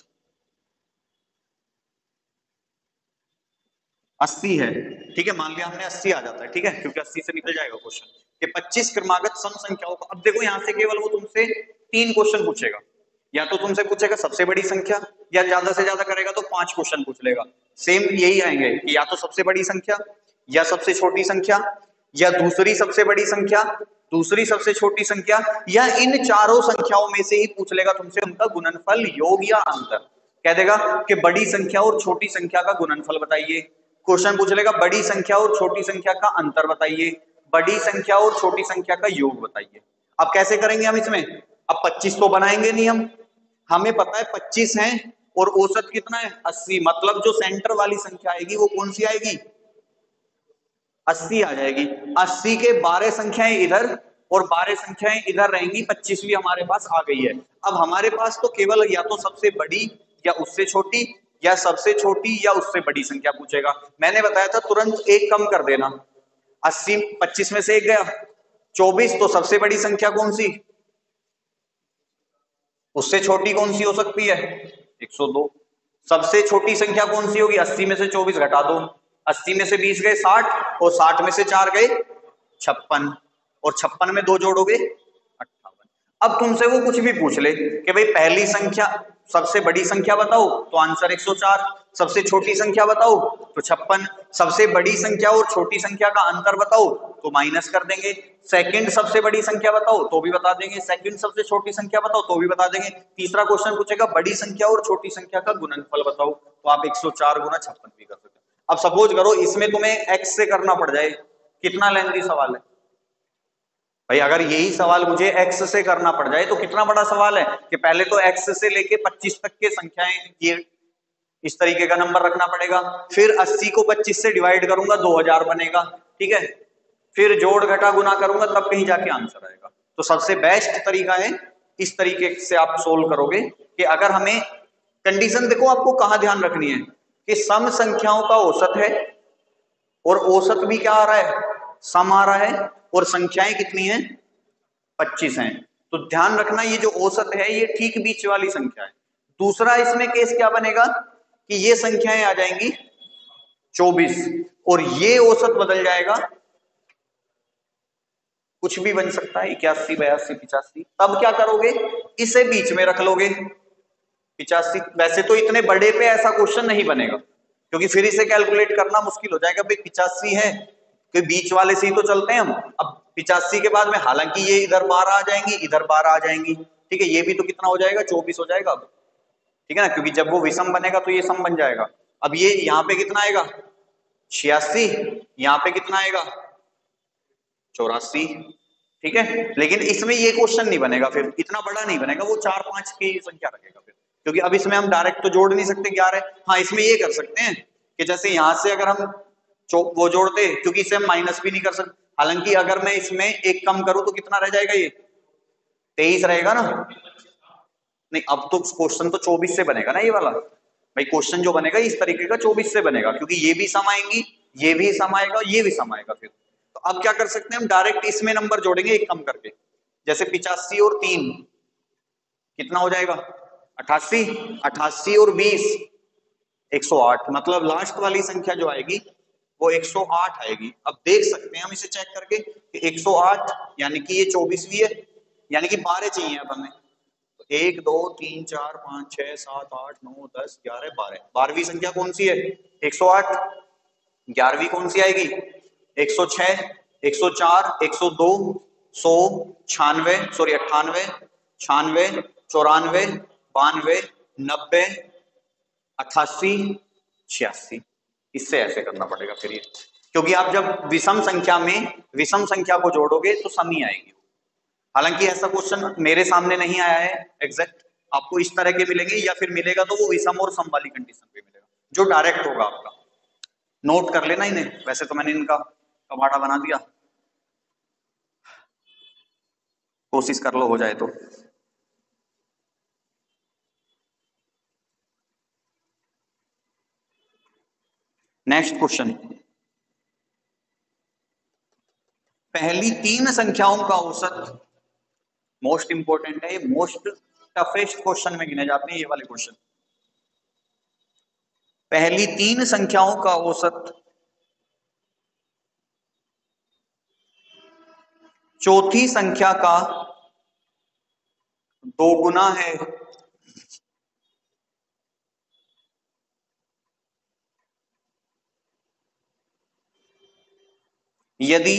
80 है, ठीक है। मान लिया हमने 80 आ जाता है, ठीक है, क्योंकि 80 से निकल जाएगा क्वेश्चन कि 25 क्रमागत सम संख्याओं का। अब देखो यहां से केवल वो तुमसे 3 क्वेश्चन पूछेगा, या तो तुमसे पूछेगा सबसे बड़ी संख्या, या ज्यादा से ज्यादा करेगा तो 5 क्वेश्चन पूछ लेगा। सेम यही आएंगे कि या तो सबसे बड़ी संख्या, या सबसे छोटी संख्या, या दूसरी सबसे बड़ी संख्या, दूसरी सबसे छोटी संख्या, या इन चारों संख्याओं में से ही पूछ लेगा तुमसे उनका गुणनफल, योग या अंतर। कह देगा कि बड़ी संख्या और छोटी संख्या का गुणनफल बताइए। क्वेश्चन पूछ लेगा बड़ी संख्या और छोटी संख्या का अंतर बताइए, बड़ी संख्या और छोटी संख्या का योग बताइए। अब कैसे करेंगे हम इसमें? अब 25 तो बनाएंगे नहीं हम, हमें पता है 25 है और औसत कितना है? 80। मतलब जो सेंटर वाली संख्या आएगी वो कौन सी आएगी? 80 आ जाएगी। 80 के 12 संख्याएं इधर और 12 संख्याएं इधर रहेंगी, 25 भी हमारे पास आ गई है। अब हमारे पास तो केवल या तो सबसे बड़ी या उससे छोटी, या सबसे छोटी या उससे बड़ी संख्या पूछेगा। मैंने बताया था तुरंत एक कम कर देना, 80 25 में से एक गया 24, तो सबसे बड़ी संख्या कौन सी? उससे छोटी कौन सी हो सकती है? 102। सबसे छोटी संख्या कौन सी होगी? 80 में से 24 घटा दो, 80 में से 20 गए 60, और 60 में से 4 गए 56, और 56 में 2 जोड़ोगे 58। अब तुमसे वो कुछ भी पूछ ले कि भाई पहली संख्या सबसे बड़ी संख्या बताओ, तो आंसर 104। सबसे छोटी संख्या बताओ तो 56, सबसे बड़ी संख्या और छोटी संख्या का अंतर बताओ तो माइनस कर देंगे, सेकंड सबसे बड़ी संख्या बताओ तो भी बता देंगे, सेकंड सबसे छोटी संख्या बताओ तो भी बता देंगे। तीसरा क्वेश्चन पूछेगा बड़ी संख्या और छोटी संख्या का गुणनफल बताओ, तो आप 104 गुना 56 भी कर सकते हो। अब सपोज करो इसमें तुम्हें x से करना पड़ जाए, कितना लेंथी सवाल है भाई। अगर यही सवाल मुझे x से करना पड़ जाए तो कितना बड़ा सवाल है कि पहले तो x से लेके 25 तक के संख्याएं ये इस तरीके का नंबर रखना पड़ेगा, फिर 80 को 25 से डिवाइड करूंगा 2000 बनेगा, ठीक है, फिर जोड़ घटा गुना करूंगा तब कहीं जाके आंसर आएगा। तो सबसे बेस्ट तरीका है इस तरीके से आप सोल्व करोगे कि अगर हमें कंडीशन देखो आपको कहां ध्यान रखनी है कि सम संख्याओं का औसत है और औसत भी क्या आ रहा है, सम आ रहा है, और संख्याएं कितनी हैं 25 हैं। तो ध्यान रखना ये जो औसत है ये ठीक बीच वाली संख्या है। दूसरा इसमें केस क्या बनेगा कि ये संख्याएं आ जाएंगी 24 और ये औसत बदल जाएगा, कुछ भी बन सकता है 81 82 85, तब क्या करोगे इसे बीच में रख लोगे 85। वैसे तो इतने बड़े पे ऐसा क्वेश्चन नहीं बनेगा क्योंकि फिर इसे कैलकुलेट करना मुश्किल हो जाएगा, भाई 85 है कि बीच वाले से ही तो चलते हैं हम। अब 85 के बाद में हालांकि ये इधर 12 आ जाएंगी इधर 12 आ जाएंगी, ठीक है, ये भी तो कितना हो जाएगा 24 हो जाएगा अब, ठीक है ना, क्योंकि जब वो विषम बनेगा तो ये सम बन जाएगा। अब ये यहाँ पे कितना आएगा 86, यहाँ पे कितना आएगा 84, ठीक है। लेकिन इसमें ये क्वेश्चन नहीं बनेगा, फिर इतना बड़ा नहीं बनेगा, वो 4 5 की संख्या रखेगा फिर, क्योंकि अब इसमें हम डायरेक्ट तो जोड़ नहीं सकते 11। हाँ इसमें ये कर सकते हैं कि जैसे यहां से अगर हम वो जोड़ते, क्योंकि इसे हम माइनस भी नहीं कर सकते, हालांकि अगर मैं इसमें एक कम करूं तो कितना रह जाएगा, ये 23 रहेगा ना। नहीं अब तो क्वेश्चन तो 24 से बनेगा ना ये वाला, भाई क्वेश्चन जो बनेगा इस तरीके का 24 से बनेगा, क्योंकि ये भी सम आएंगी ये भी सम आएगा ये भी सम आएगा फिर। तो अब क्या कर सकते हैं हम डायरेक्ट इसमें नंबर जोड़ेंगे एक कम करके, जैसे 85 और 3 कितना हो जाएगा 88, 88 और 20 108, मतलब लास्ट वाली संख्या जो आएगी वो 108 आएगी। अब देख सकते हैं हम इसे चेक करके कि 108 यानी कि ये 24वीं है, यानी कि 12 चाहिए अब हमें। 1 2 3 4 5 6 7 8 9 10 11 12, 12वीं संख्या कौन सी है 108, 11वीं कौन सी आएगी 106 104 102 100 96 सॉरी 98 96 94 92 90 88 86, इससे ऐसे करना पड़ेगा फिर ये, क्योंकि आप जब विषम संख्या में विषम संख्या को जोड़ोगे तो सम ही आएगी। हालांकि ऐसा क्वेश्चन मेरे सामने नहीं आया है एग्जैक्ट, आपको इस तरह के मिलेंगे या फिर मिलेगा तो वो विषम और सम वाली कंडीशन पे मिलेगा जो डायरेक्ट होगा आपका। नोट कर लेना इन्हें, वैसे तो मैंने इनका कबाड़ा बना दिया, कोशिश कर लो हो जाए तो। नेक्स्ट क्वेश्चन, पहली 3 संख्याओं का औसत, मोस्ट इंपोर्टेंट है ये, मोस्ट टफेस्ट क्वेश्चन में गिने जाते हैं ये वाले क्वेश्चन। पहली 3 संख्याओं का औसत चौथी संख्या का 2 गुना है यदि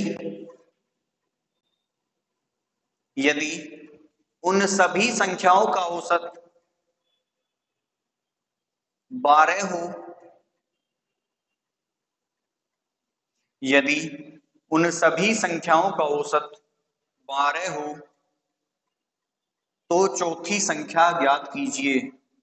उन सभी संख्याओं का औसत 12 हो, यदि उन सभी संख्याओं का औसत 12 हो तो चौथी संख्या ज्ञात कीजिए।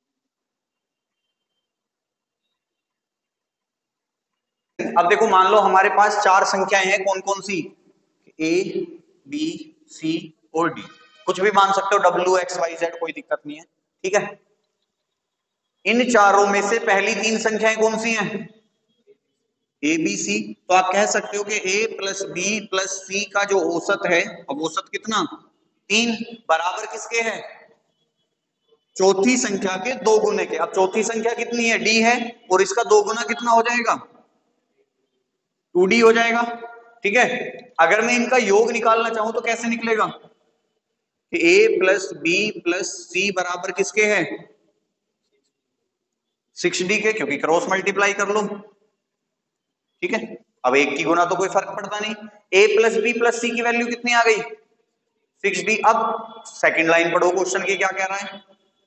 अब देखो मान लो हमारे पास 4 संख्याएं हैं, कौन कौन सी, ए बी सी और डी, कुछ भी मान सकते हो, डब्ल्यू एक्स वाई जेड, कोई दिक्कत नहीं है, ठीक है। इन चारों में से पहली 3 संख्याएं कौन सी हैं, ए बी सी, तो आप कह सकते हो कि A plus B plus C का जो औसत है, अब औसत कितना 3 बराबर किसके है, चौथी संख्या के 2 गुने के। अब चौथी संख्या कितनी है, डी है, और इसका 2 गुना कितना हो जाएगा 2d हो जाएगा, ठीक है। अगर मैं इनका योग निकालना चाहूं तो कैसे निकलेगा कि a plus B plus C बराबर किसके है, 6d के, क्योंकि क्रॉस मल्टीप्लाई कर लो, ठीक है। अब एक की गुना तो कोई फर्क पड़ता नहीं। a plus B plus C की वैल्यू कितनी आ गई? 6d। अब सेकंड लाइन पढ़ो क्वेश्चन की, क्या कह रहा है?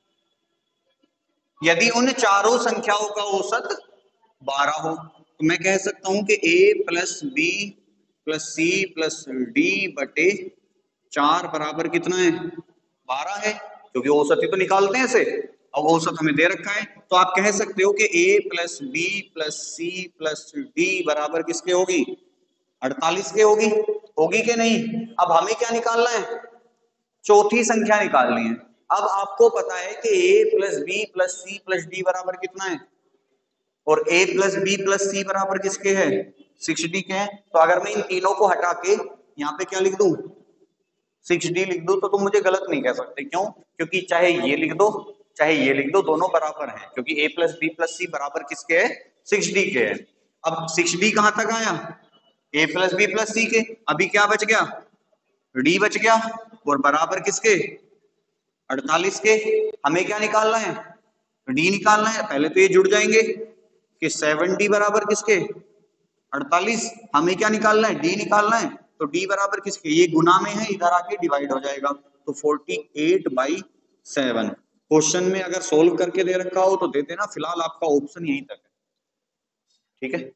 यदि उन चारों संख्याओं का औसत 12 हो तो मैं कह सकता हूं कि a plus B plus C plus D बटे 4 बराबर कितना है? 12 है, क्योंकि औसत ही तो निकालते हैं ऐसे। अब औसत हमें दे रखा है, तो आप कह सकते हो कि a plus B plus C plus D बराबर किसके होगी? 48 के होगी। होगी कि नहीं? अब हमें क्या निकालना है? चौथी संख्या निकालनी है। अब आपको पता है कि a plus B plus C plus D बराबर कितना है, और a plus B plus C बराबर किसके है? 6d के हैं। तो अगर मैं इन तीनों को हटा के यहाँ पे क्या लिख दूं? 6d लिख दूं, तो तुम मुझे गलत नहीं कह सकते। क्यों? क्योंकि चाहे ये लिख दो चाहे ये लिख दो, दोनों बराबर हैं, क्योंकि a plus B plus C बराबर किसके है? 6d के है। अब 6d कहां तक आया? a plus B plus C के। अभी क्या बच गया? d बच गया, और बराबर किसके? 48 के। हमें क्या निकालना है? d निकालना है। पहले तो ये जुड़ जाएंगे कि 7d बराबर किसके? 48। हमें क्या निकालना है? d निकालना है। तो d बराबर किसके? ये गुना में है, इधर आके डिवाइड हो जाएगा, तो 48/7। क्वेश्चन में अगर सोल्व करके दे रखा हो तो दे देना, फिलहाल आपका ऑप्शन यहीं तक है, ठीक है।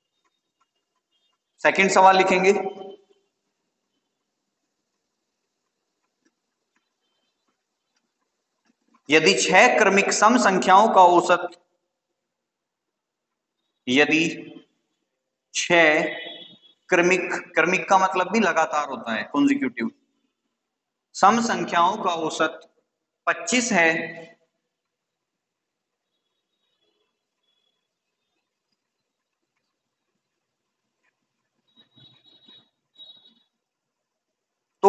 सेकंड सवाल लिखेंगे। यदि 6 क्रमिक सम संख्याओं का औसत, यदि 6 क्रमिक, क्रमिक का मतलब भी लगातार होता है, कॉन्जिक्यूटिव, सम संख्याओं का औसत 25 है, तो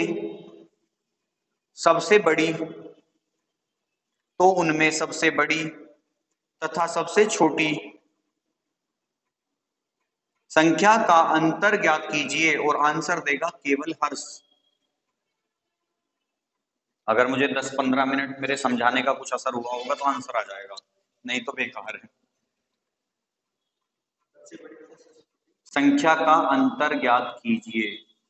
उनमें सबसे बड़ी तथा सबसे छोटी संख्या का अंतर ज्ञात कीजिए, और आंसर देगा केवल हर्ष। अगर मुझे 10-15 मिनट मेरे समझाने का कुछ असर हुआ होगा तो आंसर आ जाएगा, नहीं तो बेकार है। संख्या का अंतर ज्ञात कीजिए।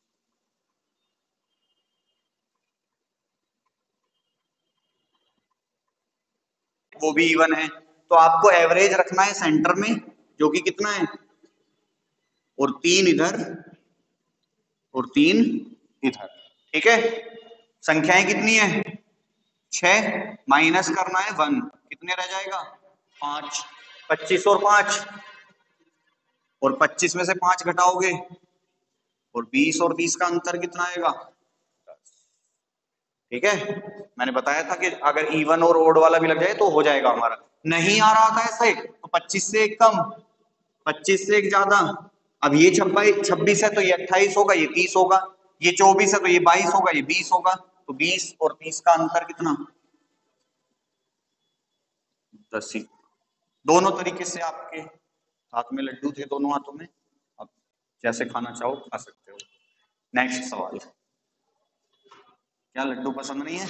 वो भी इवन है, तो आपको एवरेज रखना है सेंटर में, जो कि कितना है? और 3 इधर और 3 इधर, ठीक है। संख्याएं कितनी है? 6, माइनस करना है 1, कितने रह जाएगा? 5। 25 और 5, और 25 में से 5 घटाओगे, और 20 और 30 का अंतर कितना आएगा? ठीक है। मैंने बताया था कि अगर इवन और ओड वाला भी लग जाए तो हो जाएगा हमारा। नहीं आ रहा था ऐसे, तो 25 से एक कम, 25 से एक ज्यादा। अब ये 26 है तो ये 28 होगा, ये 30 होगा। ये 24 है तो ये 22 होगा, ये 20 होगा। तो 20 और 30 का अंतर कितना? 10 ही। दोनों तरीके से आपके हाथ में लड्डू थे, दोनों हाथों में, अब जैसे खाना चाहो खा सकते हो। नेक्स्ट सवाल। क्या लड्डू पसंद नहीं है?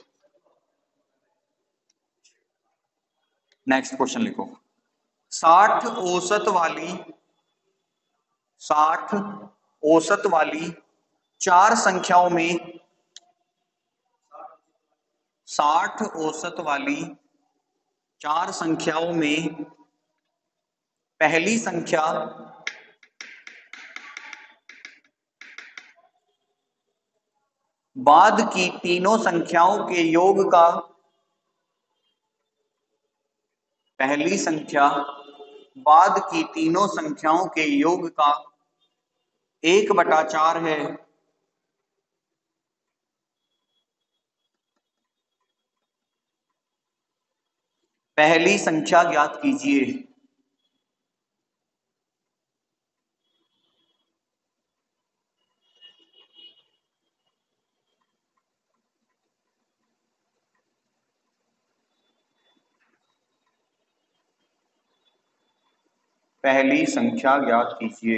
नेक्स्ट क्वेश्चन लिखो। 60 औसत वाली 60 औसत वाली चार संख्याओं में 60 औसत वाली चार संख्याओं में पहली संख्या बाद की तीनों संख्याओं के योग का, पहली संख्या बाद की तीनों संख्याओं के योग का 1/4 है। पहली संख्या ज्ञात कीजिए। पहली संख्या ज्ञात कीजिए।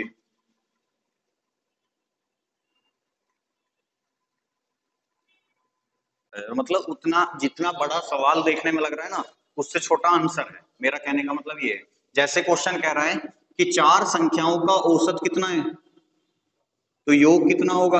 मतलब उतना जितना बड़ा सवाल देखने में लग रहा है ना, उससे छोटा आंसर है। मेरा कहने का मतलब ये है, जैसे क्वेश्चन कह रहा है कि 4 संख्याओं का औसत कितना है, तो योग कितना होगा।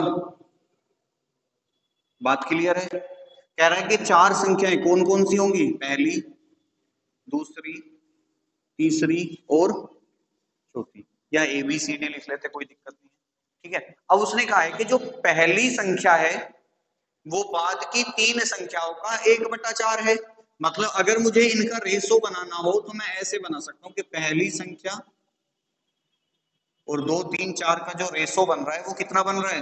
बात क्लियर है। कह रहा है कि 4 संख्याएं कौन कौन सी होंगी, पहली, दूसरी, तीसरी और चौथी, या ABCD लिख लेते, कोई दिक्कत नहीं है। ठीक है, अब उसने कहा है कि जो पहली संख्या है वो बाद की 3 संख्याओं का 1/4 है। मतलब अगर मुझे इनका रेशो बनाना हो तो मैं ऐसे बना सकता हूं कि पहली संख्या और 2, 3, 4 का जो रेशो बन रहा है वो कितना बन रहा है,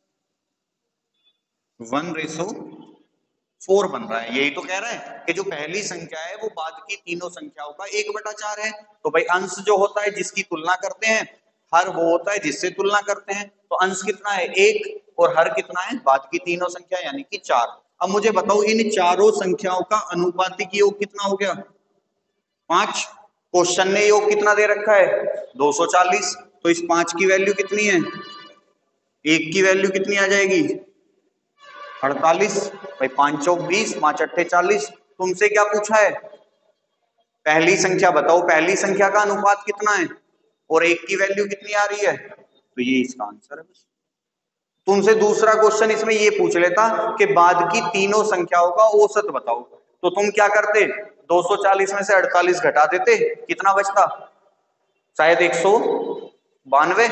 1:4 बन रहा है। यही तो कह रहा है कि जो पहली संख्या है वो बाद की तीनों संख्याओं का 1/4 है। तो भाई अंश जो होता है जिसकी तुलना करते हैं, हर वो होता है जिससे तुलना करते हैं। तो अंश कितना है, 1, और हर कितना है, बाद की तीनों संख्या यानी कि 4। अब मुझे बताओ इन चारों संख्याओं का अनुपातिक योग कितना हो गया, 5। क्वेश्चन ने योग कितना दे रखा है, 240। तो इस 5 की वैल्यू कितनी है, 1 की वैल्यू कितनी आ जाएगी, 48। भाई 5 चौक 20, 5 अट्ठे 40। तुमसे क्या पूछा है, पहली संख्या बताओ, पहली संख्या का अनुपात कितना है और 1 की वैल्यू कितनी आ रही है, तो ये इसका आंसर है। बस तुमसे दूसरा क्वेश्चन इसमें ये पूछ लेता कि बाद की तीनों संख्याओं का औसत बताओ, तो तुम क्या करते, 240 में से 48 घटा देते, कितना बचता, शायद 192,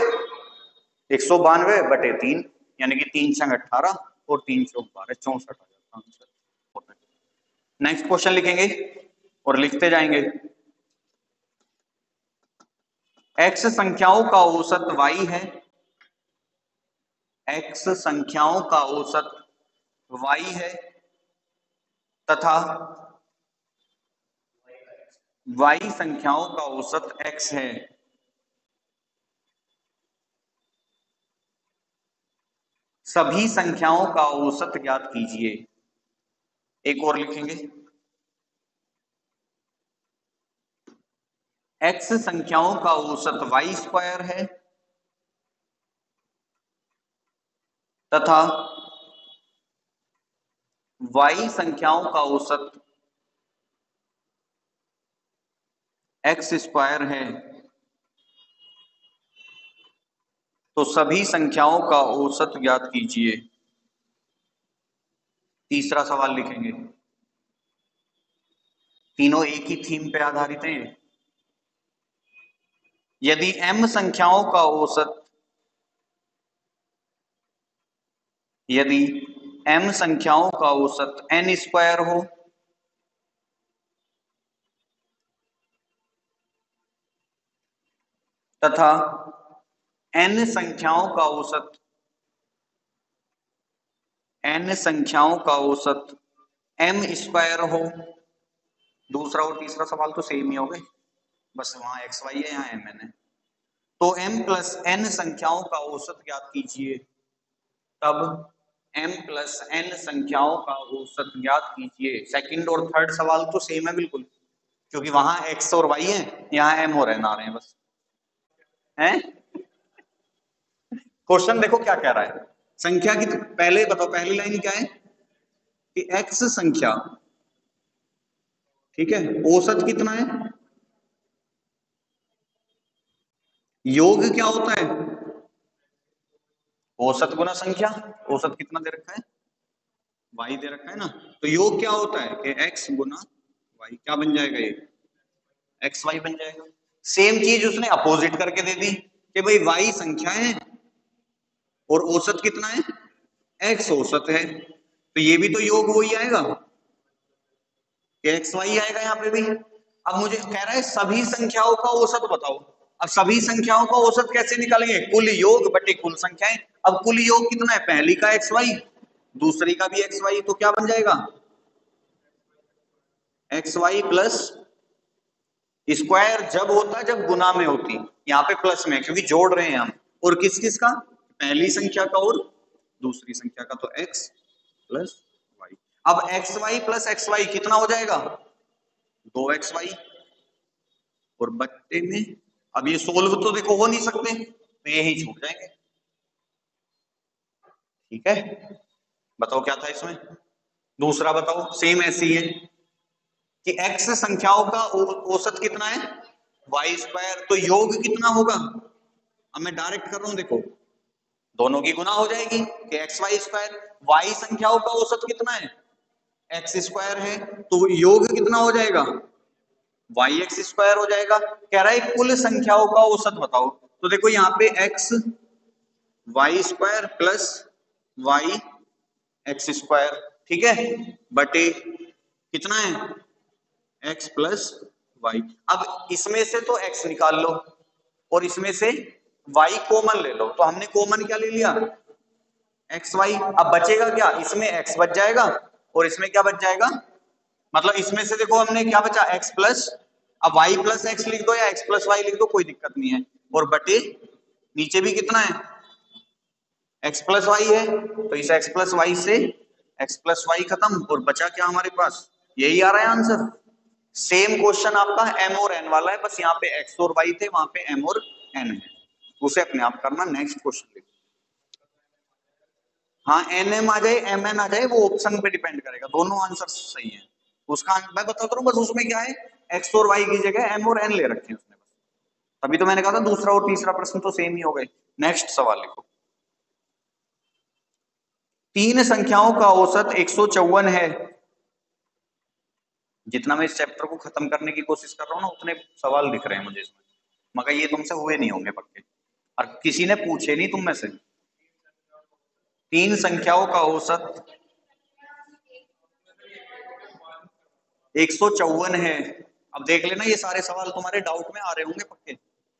192/3, यानी कि 3 छंग 18 और 3 चौक 12, 64 आ जाता आंसर। नेक्स्ट क्वेश्चन लिखेंगे और लिखते जाएंगे। x संख्याओं का औसत y है, x संख्याओं का औसत y है तथा y संख्याओं का औसत x है। सभी संख्याओं का औसत ज्ञात कीजिए। एक और लिखेंगे, x संख्याओं का औसत y² है तथा y संख्याओं का औसत x² है। तो सभी संख्याओं का औसत ज्ञात कीजिए। तीसरा सवाल लिखेंगे, तीनों एक ही थीम पे आधारित हैं। यदि m संख्याओं का औसत, यदि m संख्याओं का औसत n² हो तथा n संख्याओं का औसत, n संख्याओं का औसत m² हो। दूसरा और तीसरा सवाल तो सेम ही हो गए, बस वहां xy है, यहाँ mn है। तो m प्लस n संख्याओं का औसत ज्ञात कीजिए। तब m प्लस n संख्याओं का औसत ज्ञात कीजिए। सेकंड और थर्ड सवाल तो सेम है बिल्कुल, क्योंकि वहां x और y है, यहाँ m और n आ रहे हैं बस। हैं, क्वेश्चन देखो क्या कह रहा है, संख्या की, पहले बताओ पहली लाइन क्या है कि x संख्या, ठीक है, औसत कितना है, योग क्या होता है, औसत गुना संख्या। औसत कितना दे रखा है, y दे रखा है ना, तो योग क्या होता है कि x गुना y, क्या बन जाएगा ये, xy बन जाएगा। सेम चीज उसने अपोजिट करके दे दी कि भाई y संख्या है और औसत कितना है, x औसत है, तो ये भी तो योग वही आएगा कि xy आएगा यहाँ पे भी। अब मुझे कह रहा है सभी संख्याओं का औसत बताओ। अब सभी संख्याओं का औसत कैसे निकालेंगे, कुल योग बटे कुल संख्याएं। अब कुल योग कितना है, पहली का xy, दूसरी का भी xy, तो क्या बन जाएगा, xy प्लस स्क्वायर जब होता, जब गुना में होती, यहाँ पे प्लस में क्योंकि जोड़ रहे हैं हम, और किस किस का, पहली संख्या का और दूसरी संख्या का, तो x प्लस y। अब xy प्लस xy कितना हो जाएगा, 2xy, और बट्टे में, अब ये सोल्व तो देखो हो नहीं सकते, तो यही छूट जाएंगे। ठीक है, बताओ क्या था इसमें, दूसरा बताओ, सेम ऐसी है कि x संख्याओं का औसत कितना है y स्क्वायर, तो योग कितना होगा। अब मैं डायरेक्ट कर रहा हूं, देखो दोनों की गुना हो जाएगी कि एक्स वाई स्क्वायर, y संख्याओं का औसत कितना है एक्स स्क्वायर है, तो योग कितना हो जाएगा वाई एक्स स्क्वायर हो जाएगा। कह रहा है कुल संख्याओं का औसत बताओ, तो देखो यहाँ पे X Y square plus Y X square, ठीक है, बटे कितना है एक्स प्लस वाई। अब इसमें से तो एक्स निकाल लो और इसमें से वाई कॉमन ले लो, तो हमने कॉमन क्या ले लिया एक्स वाई। अब बचेगा क्या, इसमें एक्स बच जाएगा और इसमें क्या बच जाएगा, मतलब इसमें से देखो हमने क्या बचा एक्स प्लस, अब वाई प्लस एक्स लिख दो या एक्स प्लस वाई लिख दो कोई दिक्कत नहीं है, और बटे नीचे भी कितना है एक्स प्लस वाई है, तो इस एक्स प्लस वाई से एक्स प्लस वाई खत्म और बचा क्या हमारे पास, यही आ रहा है आंसर। सेम क्वेश्चन आपका एम और एन वाला है, बस यहाँ पे एक्स और वाई थे, वहां पे एम और एन है, उसे अपने आप करना। नेक्स्ट क्वेश्चन लिखो। हाँ एन एम आ जाए एम एन आ जाए वो ऑप्शन पे डिपेंड करेगा, दोनों आंसर सही है। उसका मैं बताता हूँ, बस उसमें क्या है एक्स और वाई की जगह एम और एन ले रखे हैं उसने, बस तभी तो मैंने कहा था दूसरा और तीसरा प्रश्न तो सेम ही हो गए। नेक्स्ट सवाल लिखो। तीन संख्याओं का औसत 154 है। जितना मैं इस चैप्टर को खत्म करने की कोशिश कर रहा हूँ ना उतने सवाल दिख रहे हैं मुझे इसमें, मगर ये तुमसे हुए नहीं होंगे पक्के, और किसी ने पूछे नहीं तुम में से। तीन संख्याओं का औसत 154 है। अब देख लेना ये सारे सवाल तुम्हारे डाउट में आ रहे होंगे पक्के,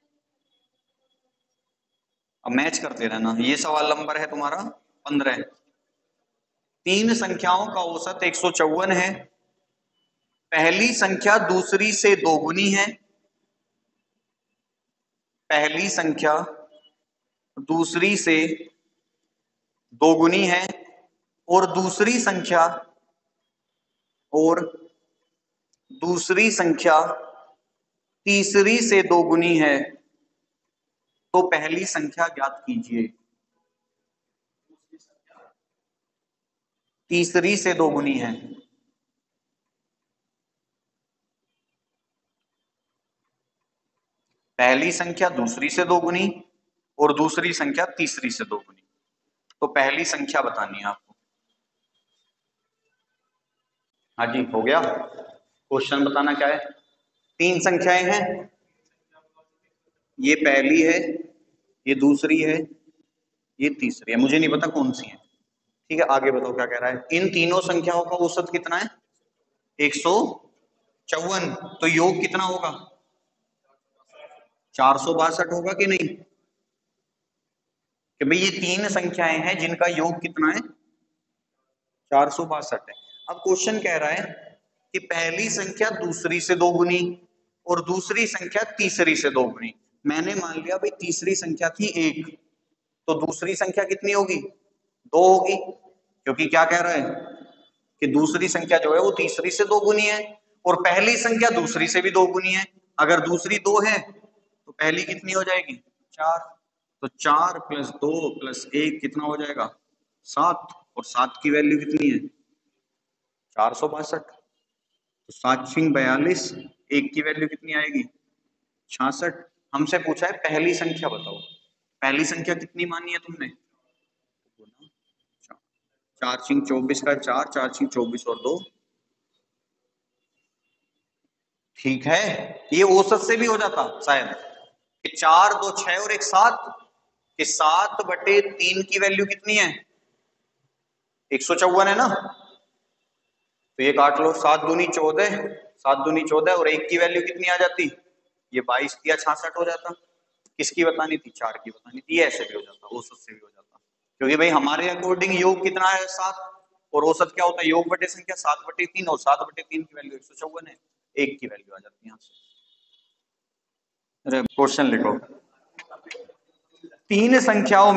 अब मैच करते रहना। ये सवाल नंबर है तुम्हारा 15। तीन संख्याओं का औसत 154 है, पहली संख्या दूसरी से दोगुनी है, पहली संख्या दूसरी से दोगुनी है, और दूसरी संख्या तीसरी से दोगुनी है, तो पहली संख्या ज्ञात कीजिए। तीसरी से दोगुनी है, पहली संख्या दूसरी से दोगुनी और दूसरी संख्या तीसरी से दोगुनी, तो पहली संख्या बतानी है आपको। हाँ जी हो गया, क्वेश्चन बताना क्या है। तीन संख्याएं हैं, ये पहली है, ये दूसरी है, ये तीसरी है, मुझे नहीं पता कौन सी है, ठीक है आगे बताओ क्या कह रहा है। इन तीनों संख्याओं का औसत कितना है 154, तो योग कितना होगा 462 होगा कि नहीं, कि भाई ये तीन संख्याएं हैं जिनका योग कितना है 462 है। अब क्वेश्चन कह रहा है कि पहली संख्या दूसरी से दोगुनी और दूसरी संख्या तीसरी से दोगुनी। मैंने मान लिया भाई तीसरी संख्या थी 1, तो दूसरी संख्या कितनी होगी 2 होगी, क्योंकि क्या कह रहा है कि दूसरी संख्या जो है वो तीसरी से दोगुनी है, और पहली संख्या दूसरी से भी दोगुनी है। अगर दूसरी 2 है तो पहली कितनी हो जाएगी 4, तो 4 + 2 + 1 कितना हो जाएगा 7, और 7 की वैल्यू कितनी है 462, तो 7×42, 1 की वैल्यू कितनी आएगी 66। हमसे पूछा है पहली संख्या बताओ, पहली संख्या कितनी मानी है तुमने 4×24 का 4, 4×24 और 2, ठीक है। ये औसत से भी हो जाता शायद, 4 2 6 और 1 7, कि 7/3 की वैल्यू कितनी है 154 है ना, तो ये काट लो, 7 दूनी 14, 7 दूनी 14 और 1 की वैल्यू कितनी आ जाती, ये 22 या 66 हो जाता। किसकी बतानी थी 4 की बतानी थी, ये ऐसे भी हो जाता, औसत से भी हो जाता, क्योंकि भाई हमारे अकॉर्डिंग योग कितना है 7, और औसत क्या होता है योग बटे संख्या 7/3, और 7/3 की वैल्यू 154 है, 1 की वैल्यू आ जाती है यहाँ से। क्वेश्चन लिखो। तीन संख्याओं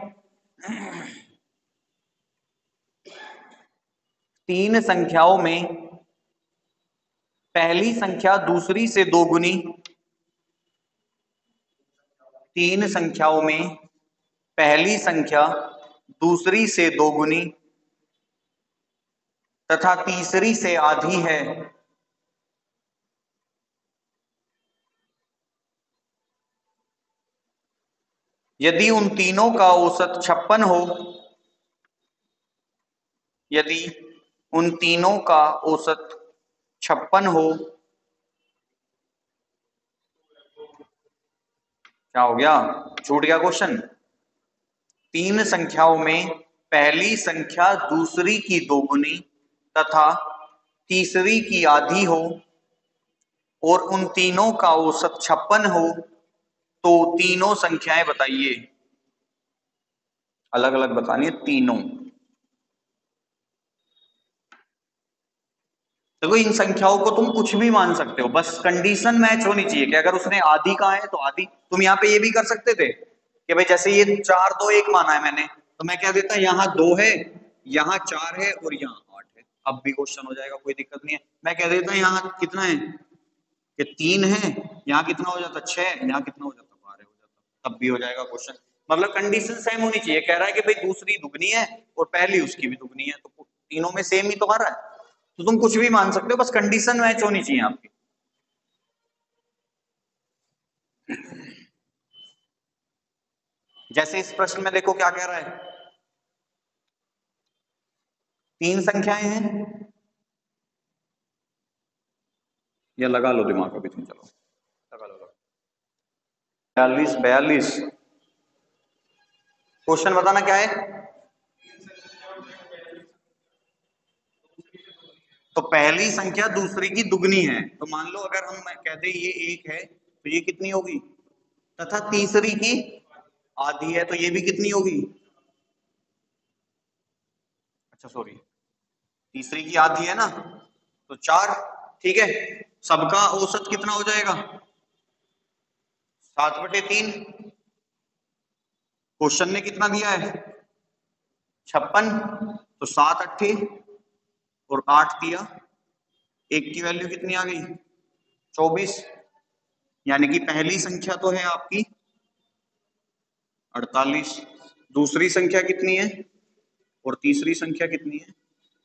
में पहली संख्या दूसरी से दोगुनी, तीन संख्याओं में पहली संख्या दूसरी से दोगुनी तथा तीसरी से आधी है, यदि उन तीनों का औसत 56 हो, यदि उन तीनों का औसत 56 हो, क्या हो गया, छूट गया क्वेश्चन। तीन संख्याओं में पहली संख्या दूसरी की दोगुनी तथा तीसरी की आधी हो और उन तीनों का औसत 56 हो, तो तीनों संख्याएं बताइए। अलग अलग बतानी है तीनों। देखो इन संख्याओं को तुम कुछ भी मान सकते हो, बस कंडीशन मैच होनी चाहिए कि अगर उसने आधी कहा है तो आधी। तुम यहाँ पे ये भी कर सकते थे कि भाई जैसे ये 4 2 1 माना है मैंने, तो मैं क्या देता, यहाँ 2 है, यहाँ 4 है और यहाँ 8 है। अब भी क्वेश्चन हो जाएगा, कोई दिक्कत नहीं है। मैं कह देता यहाँ कितना है कि 3 है, यहाँ कितना हो जाता 6, यहाँ कितना हो जाता 12 हो जाता, तब भी हो जाएगा क्वेश्चन। मतलब कंडीशन सेम होनी चाहिए। कह रहा है कि भाई दूसरी दुगनी है और पहली उसकी भी दुगनी है, तो तीनों में सेम ही तो आ रहा है, तो तुम कुछ भी मान सकते हो, बस कंडीशन मैच होनी चाहिए आपकी। जैसे इस प्रश्न में देखो क्या कह रहा है, तीन संख्याएं हैं, या लगा लो दिमाग अभी तुम, चलो लगा लो। 42 42, क्वेश्चन बताना क्या है। तो पहली संख्या दूसरी की दुगनी है, तो मान लो अगर हम कहते ये एक है तो ये कितनी होगी, तथा तीसरी की आधी है तो ये भी कितनी होगी, अच्छा सॉरी, तीसरी की आधी है ना, तो 4। ठीक है, सबका औसत कितना हो जाएगा, 7/3। क्वेश्चन ने कितना दिया है, 56, तो 7 अट्ठे और 8 दिया, एक की वैल्यू कितनी आ गई, 24। यानी कि पहली संख्या तो है आपकी 48, दूसरी संख्या कितनी है और तीसरी संख्या कितनी है,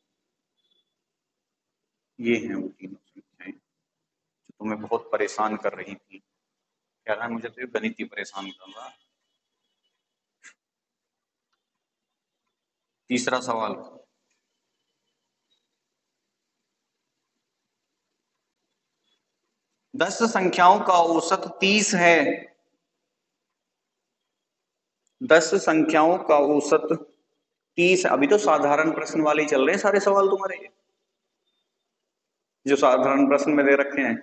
ये है वो तीनों संख्याएं जो तुम्हें बहुत परेशान कर रही थी। कह रहा है मुझे तो गणित ही परेशान कर रहा। तीसरा सवाल, 10 संख्याओं का औसत 30 है, 10 संख्याओं का औसत 30। अभी तो साधारण प्रश्न वाले ही चल रहे हैं सारे सवाल तुम्हारे, जो साधारण प्रश्न में दे रखे हैं।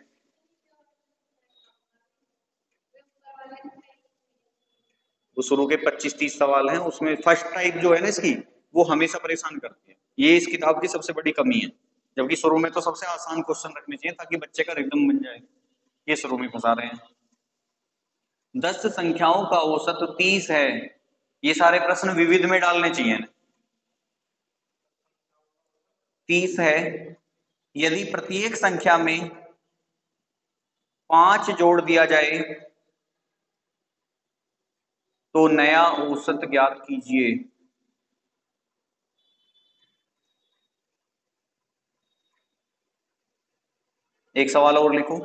वो शुरू के 25-30 सवाल हैं, उसमें फर्स्ट टाइप जो है ना इसकी, वो हमेशा परेशान करती है। ये इस किताब की सबसे बड़ी कमी है, जबकि शुरू में तो सबसे आसान क्वेश्चन रखने चाहिए ताकि बच्चे का रिदम बन जाए। ये शुरू में फंसा रहे हैं। 10 संख्याओं का औसत 30 है, ये सारे प्रश्न विविध में डालने चाहिए। 30 है, यदि प्रत्येक संख्या में 5 जोड़ दिया जाए तो नया औसत ज्ञात कीजिए। एक सवाल और लिखो।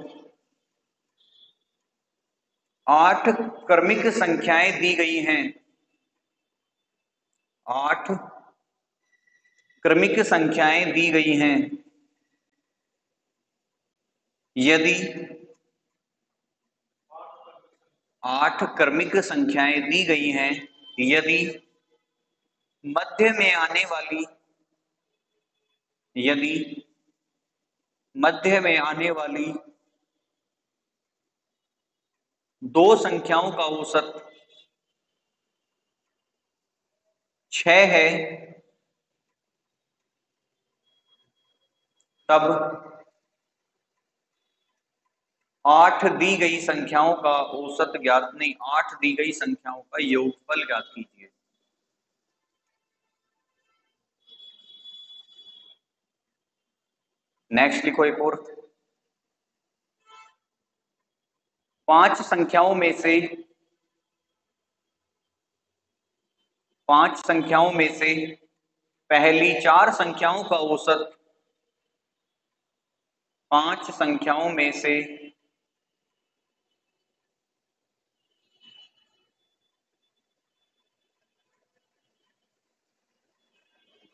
8 क्रमिक संख्याएं दी गई हैं, 8 क्रमिक संख्याएं दी गई हैं, यदि 8 क्रमिक संख्याएं दी गई हैं, यदि मध्य में आने वाली, यदि मध्य में आने वाली दो संख्याओं का औसत 6 है, तब 8 दी गई संख्याओं का औसत ज्ञात, नहीं 8 दी गई संख्याओं का योगफल ज्ञात कीजिए। नेक्स्ट लिखो एक और। 5 संख्याओं में से, 5 संख्याओं में से पहली 4 संख्याओं का औसत, 5 संख्याओं में से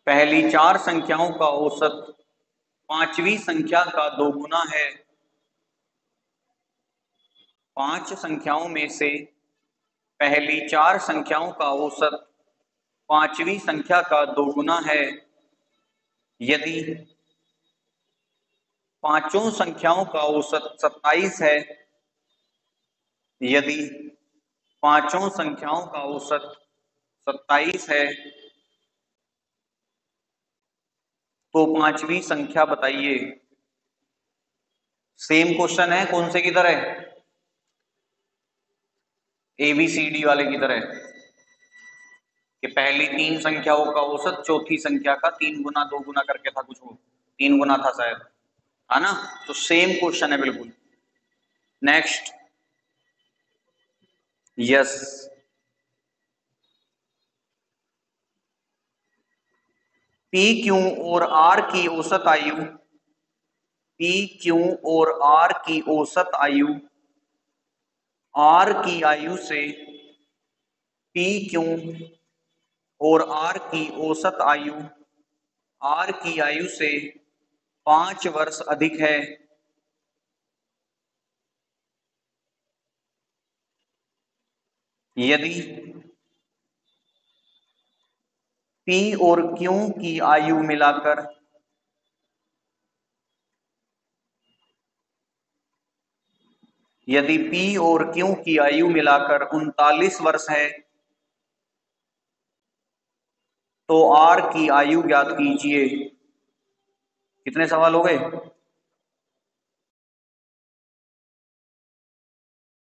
पहली 4 संख्याओं का औसत 5वीं संख्या का 2 गुना है। 5 संख्याओं में से पहली 4 संख्याओं का औसत 5वीं संख्या का 2 गुना है। यदि पांचों संख्याओं का औसत 27 है, यदि पांचों संख्याओं का औसत 27 है तो 5वीं संख्या बताइए। सेम क्वेश्चन है, कौन से की तरह? ABCD वाले की तरह कि पहली 3 संख्याओं का औसत चौथी संख्या का 3 गुना 2 गुना करके था, कुछ वो 3 गुना था शायद, है ना? तो सेम क्वेश्चन है बिल्कुल। नेक्स्ट, यस, P, Q और R की औसत आयु, P, Q और R की औसत आयु R की आयु से P, Q और R की औसत आयु R की आयु से 5 वर्ष अधिक है। यदि P और Q की आयु मिलाकर यदि P और Q की आयु मिलाकर 39 वर्ष है तो R की आयु ज्ञात कीजिए। कितने सवाल हो गए?